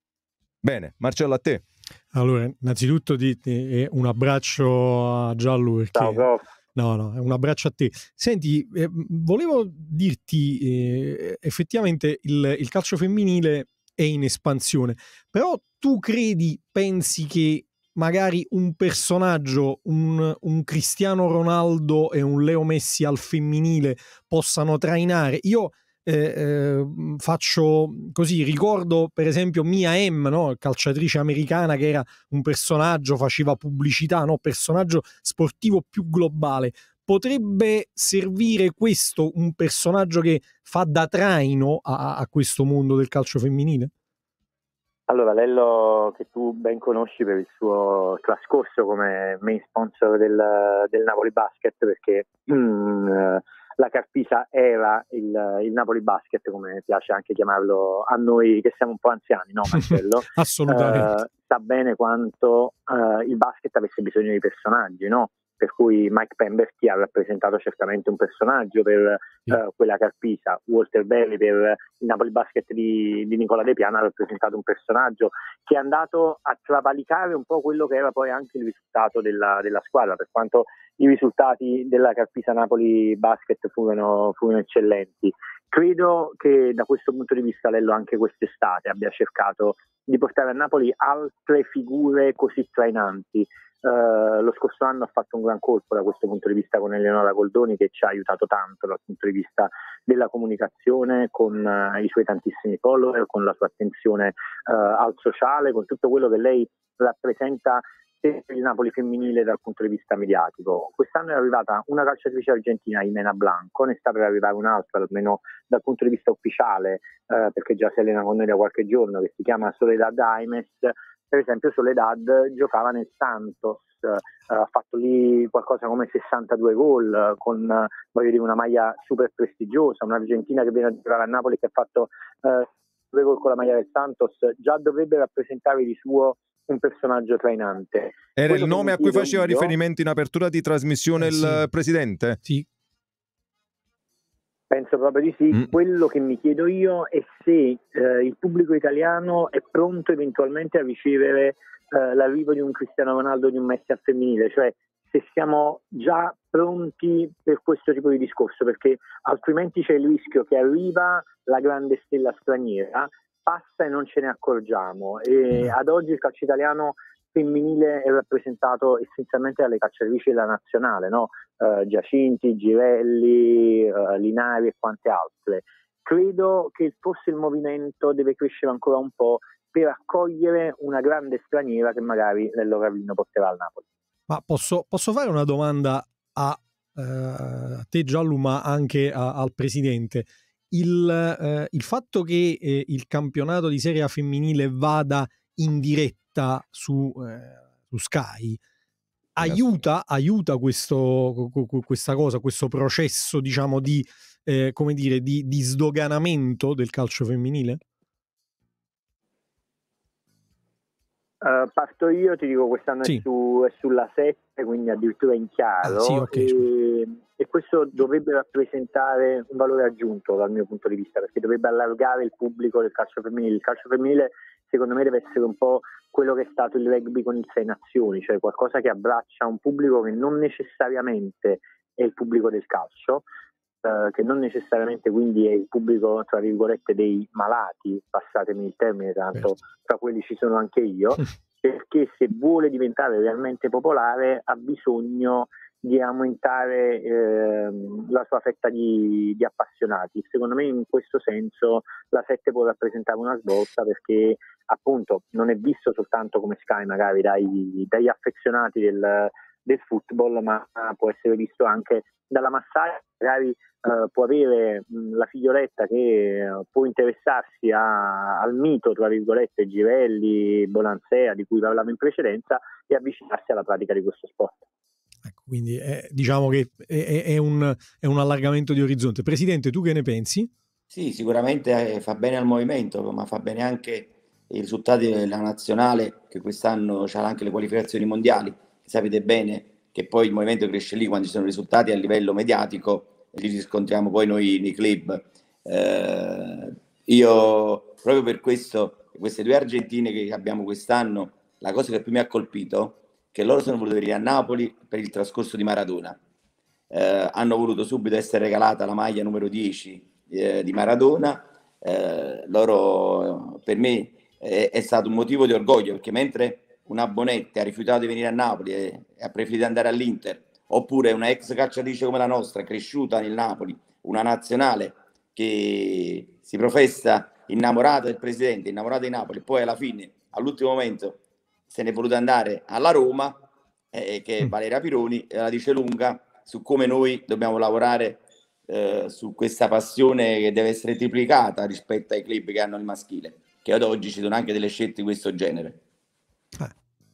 Bene, Marcello, a te. Allora, innanzitutto di, di, un abbraccio a Gianlu. Perché... Ciao, prof. No, no, un abbraccio a te. Senti, eh, volevo dirti, eh, effettivamente il, il calcio femminile è in espansione, però tu credi, pensi che magari un personaggio, un, un Cristiano Ronaldo e un Leo Messi al femminile possano trainare? Io eh, eh, faccio così, ricordo per esempio Mia Hamm, no? Calciatrice americana che era un personaggio, faceva pubblicità, no? Personaggio sportivo più globale. Potrebbe servire questo, un personaggio che fa da traino a, a questo mondo del calcio femminile? Allora, Lello, che tu ben conosci per il suo trascorso come main sponsor del, del Napoli Basket, perché mm, la Carpisa era il, il Napoli Basket, come piace anche chiamarlo a noi che siamo un po' anziani, no Marcello? Assolutamente. Uh, sa bene quanto uh, il basket avesse bisogno di personaggi, no? Per cui Mike Pemberti ha rappresentato certamente un personaggio per uh, quella Carpisa, Walter Belli per il Napoli Basket di, di Nicola De Piana ha rappresentato un personaggio che è andato a travalicare un po' quello che era poi anche il risultato della, della squadra, per quanto i risultati della Carpisa Napoli Basket furono, furono eccellenti. Credo che da questo punto di vista Lello anche quest'estate abbia cercato di portare a Napoli altre figure così trainanti. Uh, lo scorso anno ha fatto un gran colpo da questo punto di vista con Eleonora Goldoni, che ci ha aiutato tanto dal punto di vista della comunicazione, con uh, i suoi tantissimi follower, con la sua attenzione uh, al sociale, con tutto quello che lei rappresenta per il Napoli femminile dal punto di vista mediatico. Quest'anno è arrivata una calciatrice argentina, Jimena Blanco, ne sta per arrivare un'altra, almeno dal punto di vista ufficiale, uh, perché già si allena con noi da qualche giorno, che si chiama Soledad Aimes. Per esempio Soledad giocava nel Santos, eh, ha fatto lì qualcosa come sessantadue gol con eh, voglio dire, una maglia super prestigiosa, un'argentina che viene a giocare a Napoli che ha fatto eh, due gol con la maglia del Santos, già dovrebbe rappresentare di suo un personaggio trainante. Era Quello il nome a cui faceva io... riferimento in apertura di trasmissione eh, il sì. Presidente? Sì. Penso proprio di sì. Mm. Quello che mi chiedo io è se eh, il pubblico italiano è pronto eventualmente a ricevere eh, l'arrivo di un Cristiano Ronaldo o di un Messi al femminile, cioè se siamo già pronti per questo tipo di discorso, perché altrimenti c'è il rischio che arriva la grande stella straniera, passa e non ce ne accorgiamo, e ad oggi il calcio italiano femminile è rappresentato essenzialmente dalle calciatrici della nazionale, no? Uh, Giacinti, Girelli, uh, Linari e quante altre. Credo che forse il movimento deve crescere ancora un po' per accogliere una grande straniera che magari Lello Gravino porterà al Napoli. Ma posso, posso fare una domanda a, eh, a te Gianlu, ma anche a, al presidente? Il, eh, il fatto che eh, il campionato di Serie A femminile vada in diretta su, eh, su Sky aiuta, aiuta questo, questa cosa, questo processo, diciamo, di, eh, come dire, di, di sdoganamento del calcio femminile? Uh, parto io, ti dico, quest'anno sì. è, su, è sulla sette, quindi addirittura in chiaro, ah, sì, okay, e, e questo dovrebbe rappresentare un valore aggiunto dal mio punto di vista, perché dovrebbe allargare il pubblico del calcio femminile. Il calcio femminile secondo me deve essere un po' quello che è stato il rugby con il Sei Nazioni, cioè qualcosa che abbraccia un pubblico che non necessariamente è il pubblico del calcio, Uh, che non necessariamente quindi è il pubblico, tra virgolette, dei malati, passatemi il termine, tanto tra quelli ci sono anche io, perché se vuole diventare realmente popolare ha bisogno di aumentare eh, la sua fetta di, di appassionati. Secondo me in questo senso la sette può rappresentare una svolta, perché appunto non è visto soltanto come Sky magari dai, dagli affezionati del, del football, ma può essere visto anche dalla massaia, magari uh, può avere mh, la figlioletta che uh, può interessarsi a, al mito, tra virgolette, Girelli, Bonansea, di cui parlavo in precedenza, e avvicinarsi alla pratica di questo sport. Ecco, quindi è, diciamo che è, è, un, è un allargamento di orizzonte. Presidente, tu che ne pensi? Sì, sicuramente fa bene al movimento, ma fa bene anche i risultati della nazionale, che quest'anno c'ha anche le qualificazioni mondiali. Sapete bene che poi il movimento cresce lì quando ci sono risultati a livello mediatico e li riscontriamo poi noi nei club. Eh, io proprio per questo, queste due argentine che abbiamo quest'anno, la cosa che più mi ha colpito è che loro sono volute venire a Napoli per il trascorso di Maradona. Eh, hanno voluto subito essere regalata la maglia numero dieci eh, di Maradona. Eh, loro, per me è, è stato un motivo di orgoglio, perché mentre una Bonetti ha rifiutato di venire a Napoli e ha preferito andare all'Inter, oppure una ex calciatrice come la nostra, cresciuta nel Napoli, una nazionale che si professa innamorata del presidente, innamorata di Napoli, poi alla fine, all'ultimo momento, se ne è voluta andare alla Roma, eh, che è Valeria Pironi, e la dice lunga su come noi dobbiamo lavorare eh, su questa passione che deve essere triplicata rispetto ai club che hanno il maschile, che ad oggi ci sono anche delle scelte di questo genere. Eh.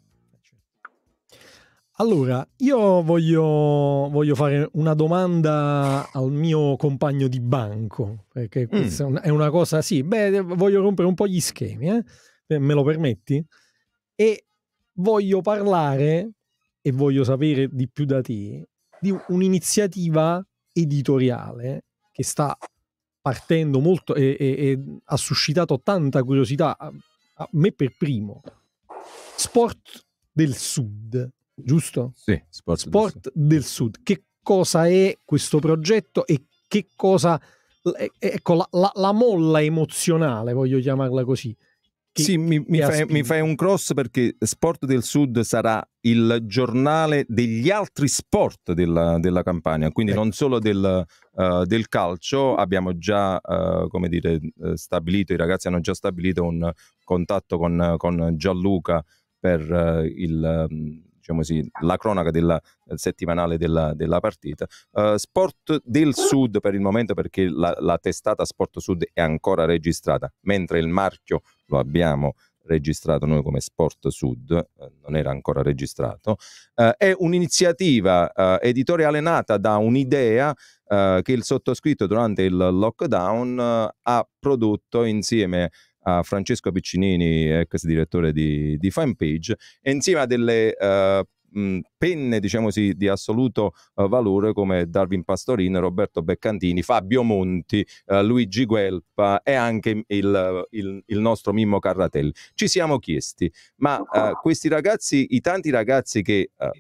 Allora, io voglio, voglio fare una domanda al mio compagno di banco, perché questa mm. è una cosa, sì, beh, voglio rompere un po' gli schemi, eh? Me lo permetti? E voglio parlare, e voglio sapere di più da te, di un'iniziativa editoriale che sta partendo molto e, e, e ha suscitato tanta curiosità, a, a me per primo. Sport del Sud. Giusto? Sì, Sport, Sport del, del Sud. Che cosa è questo progetto e che cosa, ecco, la, la, la molla emozionale, voglio chiamarla così. Sì, mi, mi, fai, mi fai un cross, perché Sport del Sud sarà il giornale degli altri sport della, della Campania, quindi eh. non solo del, uh, del calcio. Abbiamo già uh, come dire, stabilito, i ragazzi hanno già stabilito un contatto con, con Gianluca per uh, il... Um, diciamo così, la cronaca della settimanale della, della partita. Uh, Sport del Sud per il momento, perché la, la testata Sport Sud è ancora registrata, mentre il marchio lo abbiamo registrato noi come Sport Sud, eh, non era ancora registrato. Uh, è un'iniziativa uh, editoriale nata da un'idea uh, che il sottoscritto durante il lockdown uh, ha prodotto insieme a Francesco Piccinini, ex direttore di, di Fanpage, e insieme a delle uh, mh, penne, diciamo così, di assoluto uh, valore come Darwin Pastorino, Roberto Beccantini, Fabio Monti, uh, Luigi Guelpa e anche il, il, il nostro Mimmo Carratelli. Ci siamo chiesti, ma uh, questi ragazzi, i tanti ragazzi che uh,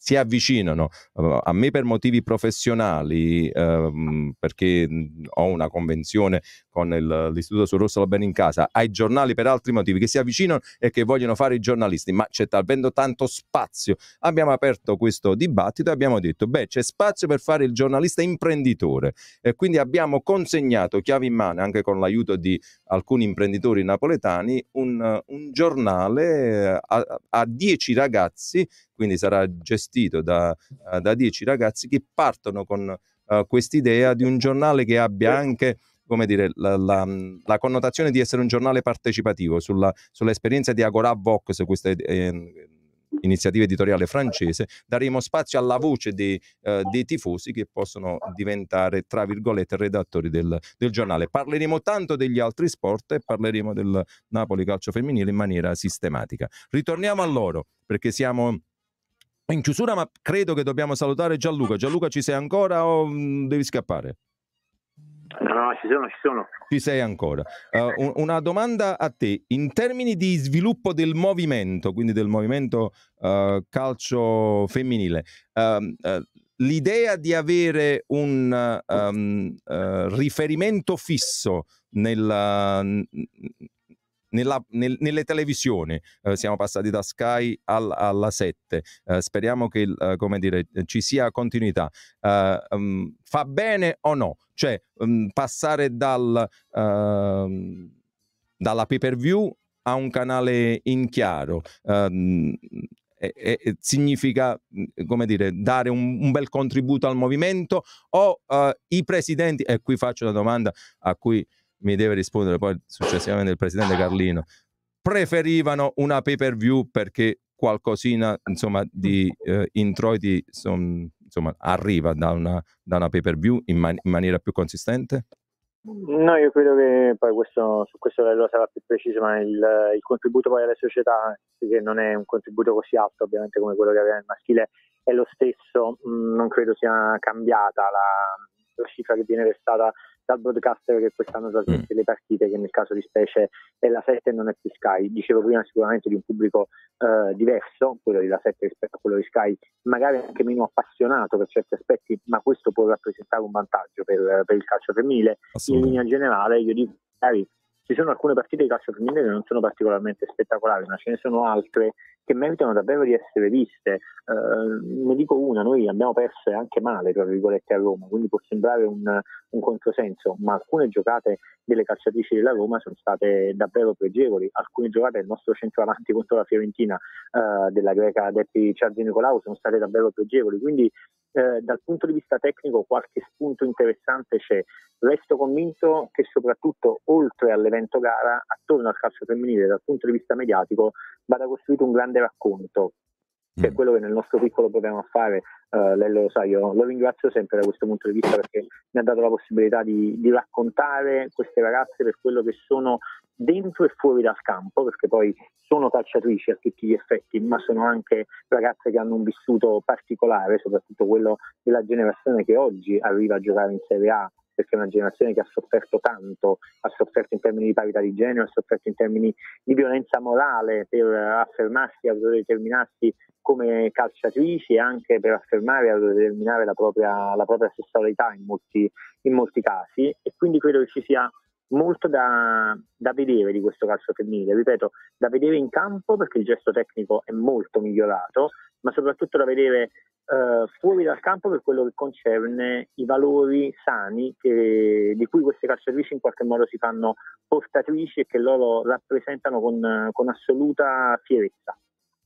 si avvicinano uh, a me per motivi professionali, uh, perché ho una convenzione con il, l'Istituto Sul Rosso Bene in Casa, ai giornali per altri motivi, che si avvicinano e che vogliono fare i giornalisti, ma c'è talmente tanto spazio. Abbiamo aperto questo dibattito e abbiamo detto, beh, c'è spazio per fare il giornalista imprenditore, e quindi abbiamo consegnato chiave in mano, anche con l'aiuto di alcuni imprenditori napoletani, un, un giornale a, a dieci ragazzi, quindi sarà gestito da, da dieci ragazzi che partono con uh, quest'idea di un giornale che abbia anche, come dire, la, la, la connotazione di essere un giornale partecipativo, sulla, sull'esperienza di Agora Vox, questa eh, iniziativa editoriale francese. Daremo spazio alla voce dei, eh, dei tifosi che possono diventare, tra virgolette, redattori del, del giornale. Parleremo tanto degli altri sport e parleremo del Napoli calcio femminile in maniera sistematica. Ritorniamo a loro, perché siamo in chiusura, ma credo che dobbiamo salutare Gianluca. Gianluca, ci sei ancora o mh, devi scappare? No, no, ci sono, ci sono. Ci sei ancora. Uh, un, una domanda a te. In termini di sviluppo del movimento, quindi del movimento uh, calcio femminile, uh, uh, l'idea di avere un um, uh, riferimento fisso nella... Nella, nel, nelle televisioni, eh, siamo passati da Sky al, alla sette, eh, speriamo che eh, come dire, ci sia continuità. Eh, um, fa bene o no? Cioè um, passare dal, uh, dalla pay per view a un canale in chiaro um, e, e, significa, come dire, dare un, un bel contributo al movimento, o uh, i presidenti, e qui faccio una domanda a cui mi deve rispondere poi successivamente il presidente Carlino, preferivano una pay per view perché qualcosina, insomma, di eh, introiti son, insomma, arriva da una, da una pay per view in, man- in maniera più consistente? No, io credo che poi questo, su questo lo sarà più preciso, ma il, il contributo poi alle società, che non è un contributo così alto ovviamente come quello che aveva il maschile, è lo stesso. mh, non credo sia cambiata la, la cifra che viene restata dal broadcaster che quest'anno trasmette mm. le partite, che nel caso di specie è la sette e non è più Sky. Dicevo prima sicuramente di un pubblico eh, diverso, quello di la sette rispetto a quello di Sky, magari anche meno appassionato per certi aspetti, ma questo può rappresentare un vantaggio per, per il calcio femminile. In linea generale io dico, magari ci sono alcune partite di calcio femminile che non sono particolarmente spettacolari, ma ce ne sono altre che meritano davvero di essere viste. Uh, ne dico una, noi abbiamo perso anche male, tra virgolette, a Roma, quindi può sembrare un, un controsenso, ma alcune giocate delle calciatrici della Roma sono state davvero pregevoli. Alcune giocate del nostro centravanti contro la Fiorentina, uh, della greca Deppi Ciardi-Nicolau, sono state davvero pregevoli, quindi uh, dal punto di vista tecnico qualche spunto interessante c'è. Resto convinto che soprattutto oltre all'evento gara, attorno al calcio femminile dal punto di vista mediatico vada costruito un grande racconto, che è quello che nel nostro piccolo proviamo a fare. Uh, lei lo sa, io lo ringrazio sempre da questo punto di vista, perché mi ha dato la possibilità di, di raccontare queste ragazze per quello che sono dentro e fuori dal campo, perché poi sono calciatrici a tutti gli effetti, ma sono anche ragazze che hanno un vissuto particolare, soprattutto quello della generazione che oggi arriva a giocare in Serie A, perché è una generazione che ha sofferto tanto, ha sofferto in termini di parità di genere, ha sofferto in termini di violenza morale per affermarsi e autodeterminarsi come calciatrici, e anche per affermare e autodeterminare la propria, la propria sessualità in molti, in molti casi, e quindi credo che ci sia molto da, da vedere di questo calcio femminile, ripeto, da vedere in campo, perché il gesto tecnico è molto migliorato, ma soprattutto da vedere Uh, fuori dal campo per quello che concerne i valori sani che, di cui queste calciatrici in qualche modo si fanno portatrici e che loro rappresentano con, con assoluta fierezza.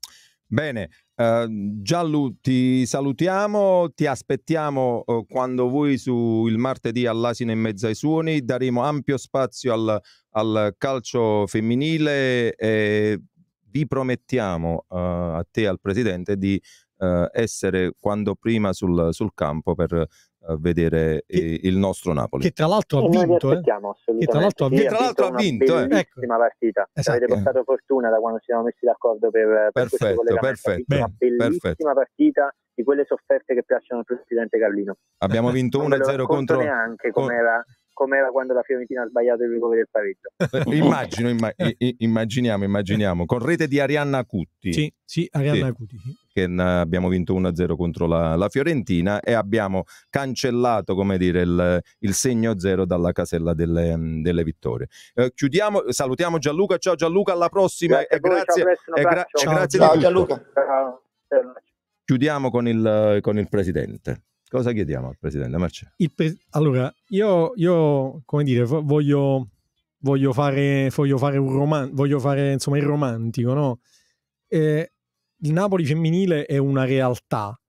Bene, uh, Gianlu, ti salutiamo, ti aspettiamo uh, quando vuoi su il martedì all'Asino in mezzo ai suoni, daremo ampio spazio al, al calcio femminile e vi promettiamo uh, a te e al Presidente di Uh, essere quando prima sul, sul campo per uh, vedere che, il nostro Napoli, che tra l'altro ha vinto, eh? che tra l'altro ha, tra l'altro ha vinto, una bellissima eh? partita. Esatto. Avete portato fortuna da quando ci siamo messi d'accordo per, per perfetto, perfetto. Beh, una bellissima perfetto. partita di quelle sofferte che piacciono al Presidente Carlino. Abbiamo vinto uno a zero contro neanche com'era come era quando la Fiorentina ha sbagliato il rigore del pareggio. Immagino, imma- i- immaginiamo, immaginiamo. Con rete di Arianna Cutti. Sì, sì, Arianna Sì. Cuti. Sì. Che n- abbiamo vinto uno a zero contro la, la Fiorentina e abbiamo cancellato, come dire, il, il segno zero dalla casella delle, delle vittorie. Eh, chiudiamo, salutiamo Gianluca. Ciao Gianluca, alla prossima. Grazie e a voi, grazie, ciao, Alessio, un e gra- abbraccio. e Ciao, grazie ciao di tutto. Gianluca. Ciao. Chiudiamo con il, con il presidente. Cosa chiediamo al presidente Marcello? Il pre- allora, io, io, come dire, vo- voglio, voglio fare, voglio fare un roman- voglio fare insomma il romantico, no? Eh, il Napoli femminile è una realtà,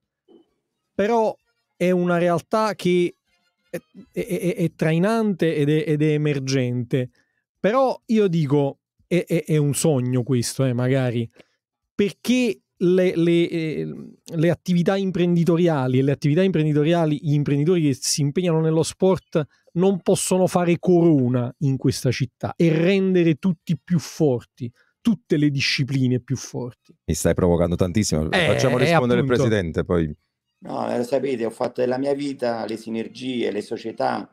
però è una realtà che è, è- è- è trainante ed è, ed è emergente. Però io dico, è, è- è un sogno questo, eh, magari, perché le, le, eh, le attività imprenditoriali e le attività imprenditoriali, gli imprenditori che si impegnano nello sport non possono fare corona in questa città e rendere tutti più forti, tutte le discipline più forti. Mi stai provocando tantissimo. Eh, Facciamo eh, rispondere il appunto. presidente, poi. No, eh, lo sapete, ho fatto della mia vita le sinergie, le società.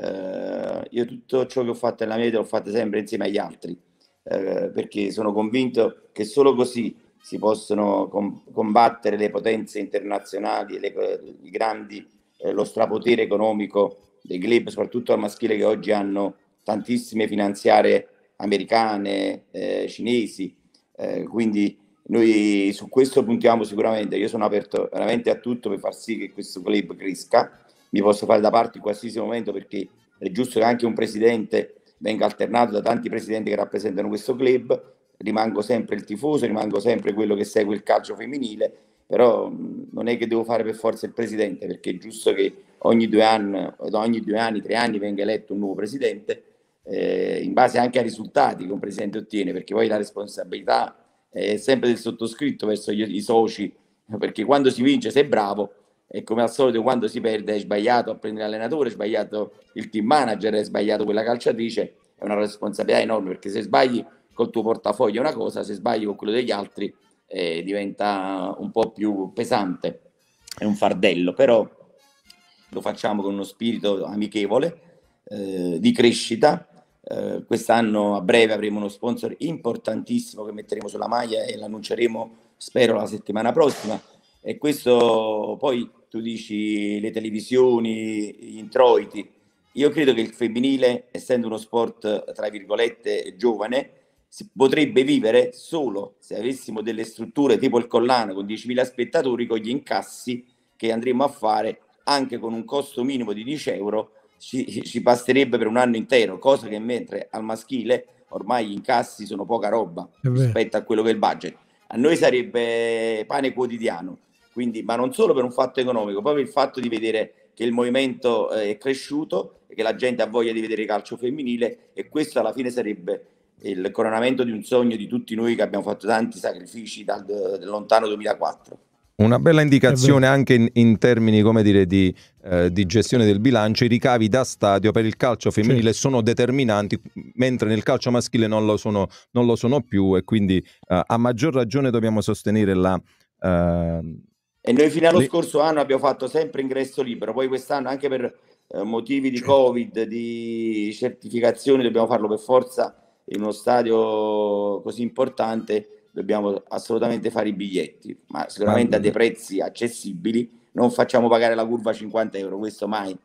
eh, io tutto ciò che ho fatto nella mia vita l'ho fatto sempre insieme agli altri, eh, perché sono convinto che solo così si possono com- combattere le potenze internazionali, le, i grandi, eh, lo strapotere economico dei club, soprattutto al maschile, che oggi hanno tantissime finanziarie americane, eh, cinesi, eh, quindi noi su questo puntiamo sicuramente. Io sono aperto veramente a tutto per far sì che questo club cresca, mi posso fare da parte in qualsiasi momento, perché è giusto che anche un presidente venga alternato da tanti presidenti che rappresentano questo club. Rimango sempre il tifoso, rimango sempre quello che segue il calcio femminile, però mh, non è che devo fare per forza il presidente, perché è giusto che ogni due anni, ogni due anni, tre anni venga eletto un nuovo presidente, eh, in base anche ai risultati che un presidente ottiene, perché poi la responsabilità è sempre del sottoscritto verso gli, i soci, perché quando si vince sei bravo, e come al solito quando si perde hai sbagliato a prendere l'allenatore, hai sbagliato il team manager, hai sbagliato quella calciatrice, è una responsabilità enorme, perché se sbagli col tuo portafoglio è una cosa, se sbagli con quello degli altri eh, diventa un po' più pesante, è un fardello, però lo facciamo con uno spirito amichevole, eh, di crescita. Eh, quest'anno a breve avremo uno sponsor importantissimo che metteremo sulla maglia e l'annunceremo, spero, la settimana prossima. E questo, poi tu dici le televisioni, gli introiti. Io credo che il femminile, essendo uno sport tra virgolette giovane, si potrebbe vivere solo se avessimo delle strutture tipo il Collana con diecimila spettatori, con gli incassi che andremo a fare anche con un costo minimo di dieci euro ci, ci basterebbe per un anno intero, cosa che mentre al maschile ormai gli incassi sono poca roba rispetto a quello che è il budget. A noi sarebbe pane quotidiano, quindi, ma non solo per un fatto economico, proprio il fatto di vedere che il movimento eh, è cresciuto e che la gente ha voglia di vedere calcio femminile, e questo alla fine sarebbe il coronamento di un sogno di tutti noi che abbiamo fatto tanti sacrifici dal, dal lontano duemilaquattro. Una bella indicazione anche in, in termini, come dire, di, eh, di gestione del bilancio. I ricavi da stadio per il calcio femminile sì. sono determinanti, mentre nel calcio maschile non lo sono, non lo sono più, e quindi eh, a maggior ragione dobbiamo sostenere la... Eh, e noi fino allo le... scorso anno abbiamo fatto sempre ingresso libero, poi quest'anno anche per eh, motivi di Covid, di certificazioni, dobbiamo farlo per forza in uno stadio così importante, dobbiamo assolutamente fare i biglietti, ma sicuramente a dei prezzi accessibili, non facciamo pagare la curva a cinquanta euro, questo mai.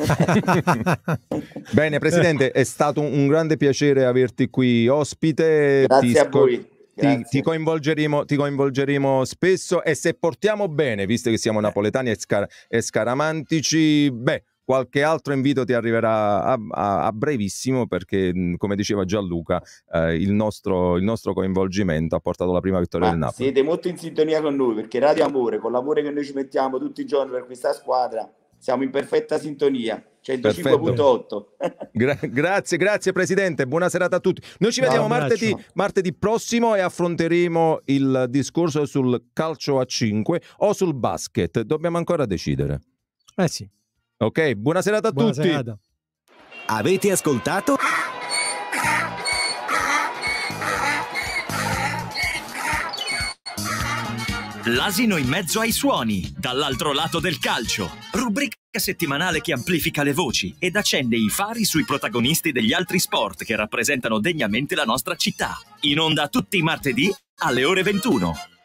Bene presidente, è stato un grande piacere averti qui ospite. Grazie ti a voi. Ti, ti, coinvolgeremo, ti coinvolgeremo spesso, e se portiamo bene, visto che siamo napoletani e, scar- e scaramantici, beh, qualche altro invito ti arriverà a, a, a brevissimo, perché come diceva Gianluca eh, il, nostro, il nostro coinvolgimento ha portato la prima vittoria Ma del Napoli. Siete molto in sintonia con noi, perché Radio Amore, con l'amore che noi ci mettiamo tutti i giorni per questa squadra, siamo in perfetta sintonia. centocinque virgola otto. Gra- grazie, grazie presidente, buona serata a tutti. Noi ci vediamo no, martedì, martedì prossimo e affronteremo il discorso sul calcio a cinque o sul basket. Dobbiamo ancora decidere. Eh sì. Ok, buona serata a buona tutti. Serata. Avete ascoltato? L'asino in mezzo ai suoni, dall'altro lato del calcio. Rubrica settimanale che amplifica le voci ed accende i fari sui protagonisti degli altri sport che rappresentano degnamente la nostra città. In onda tutti i martedì alle ore ventuno.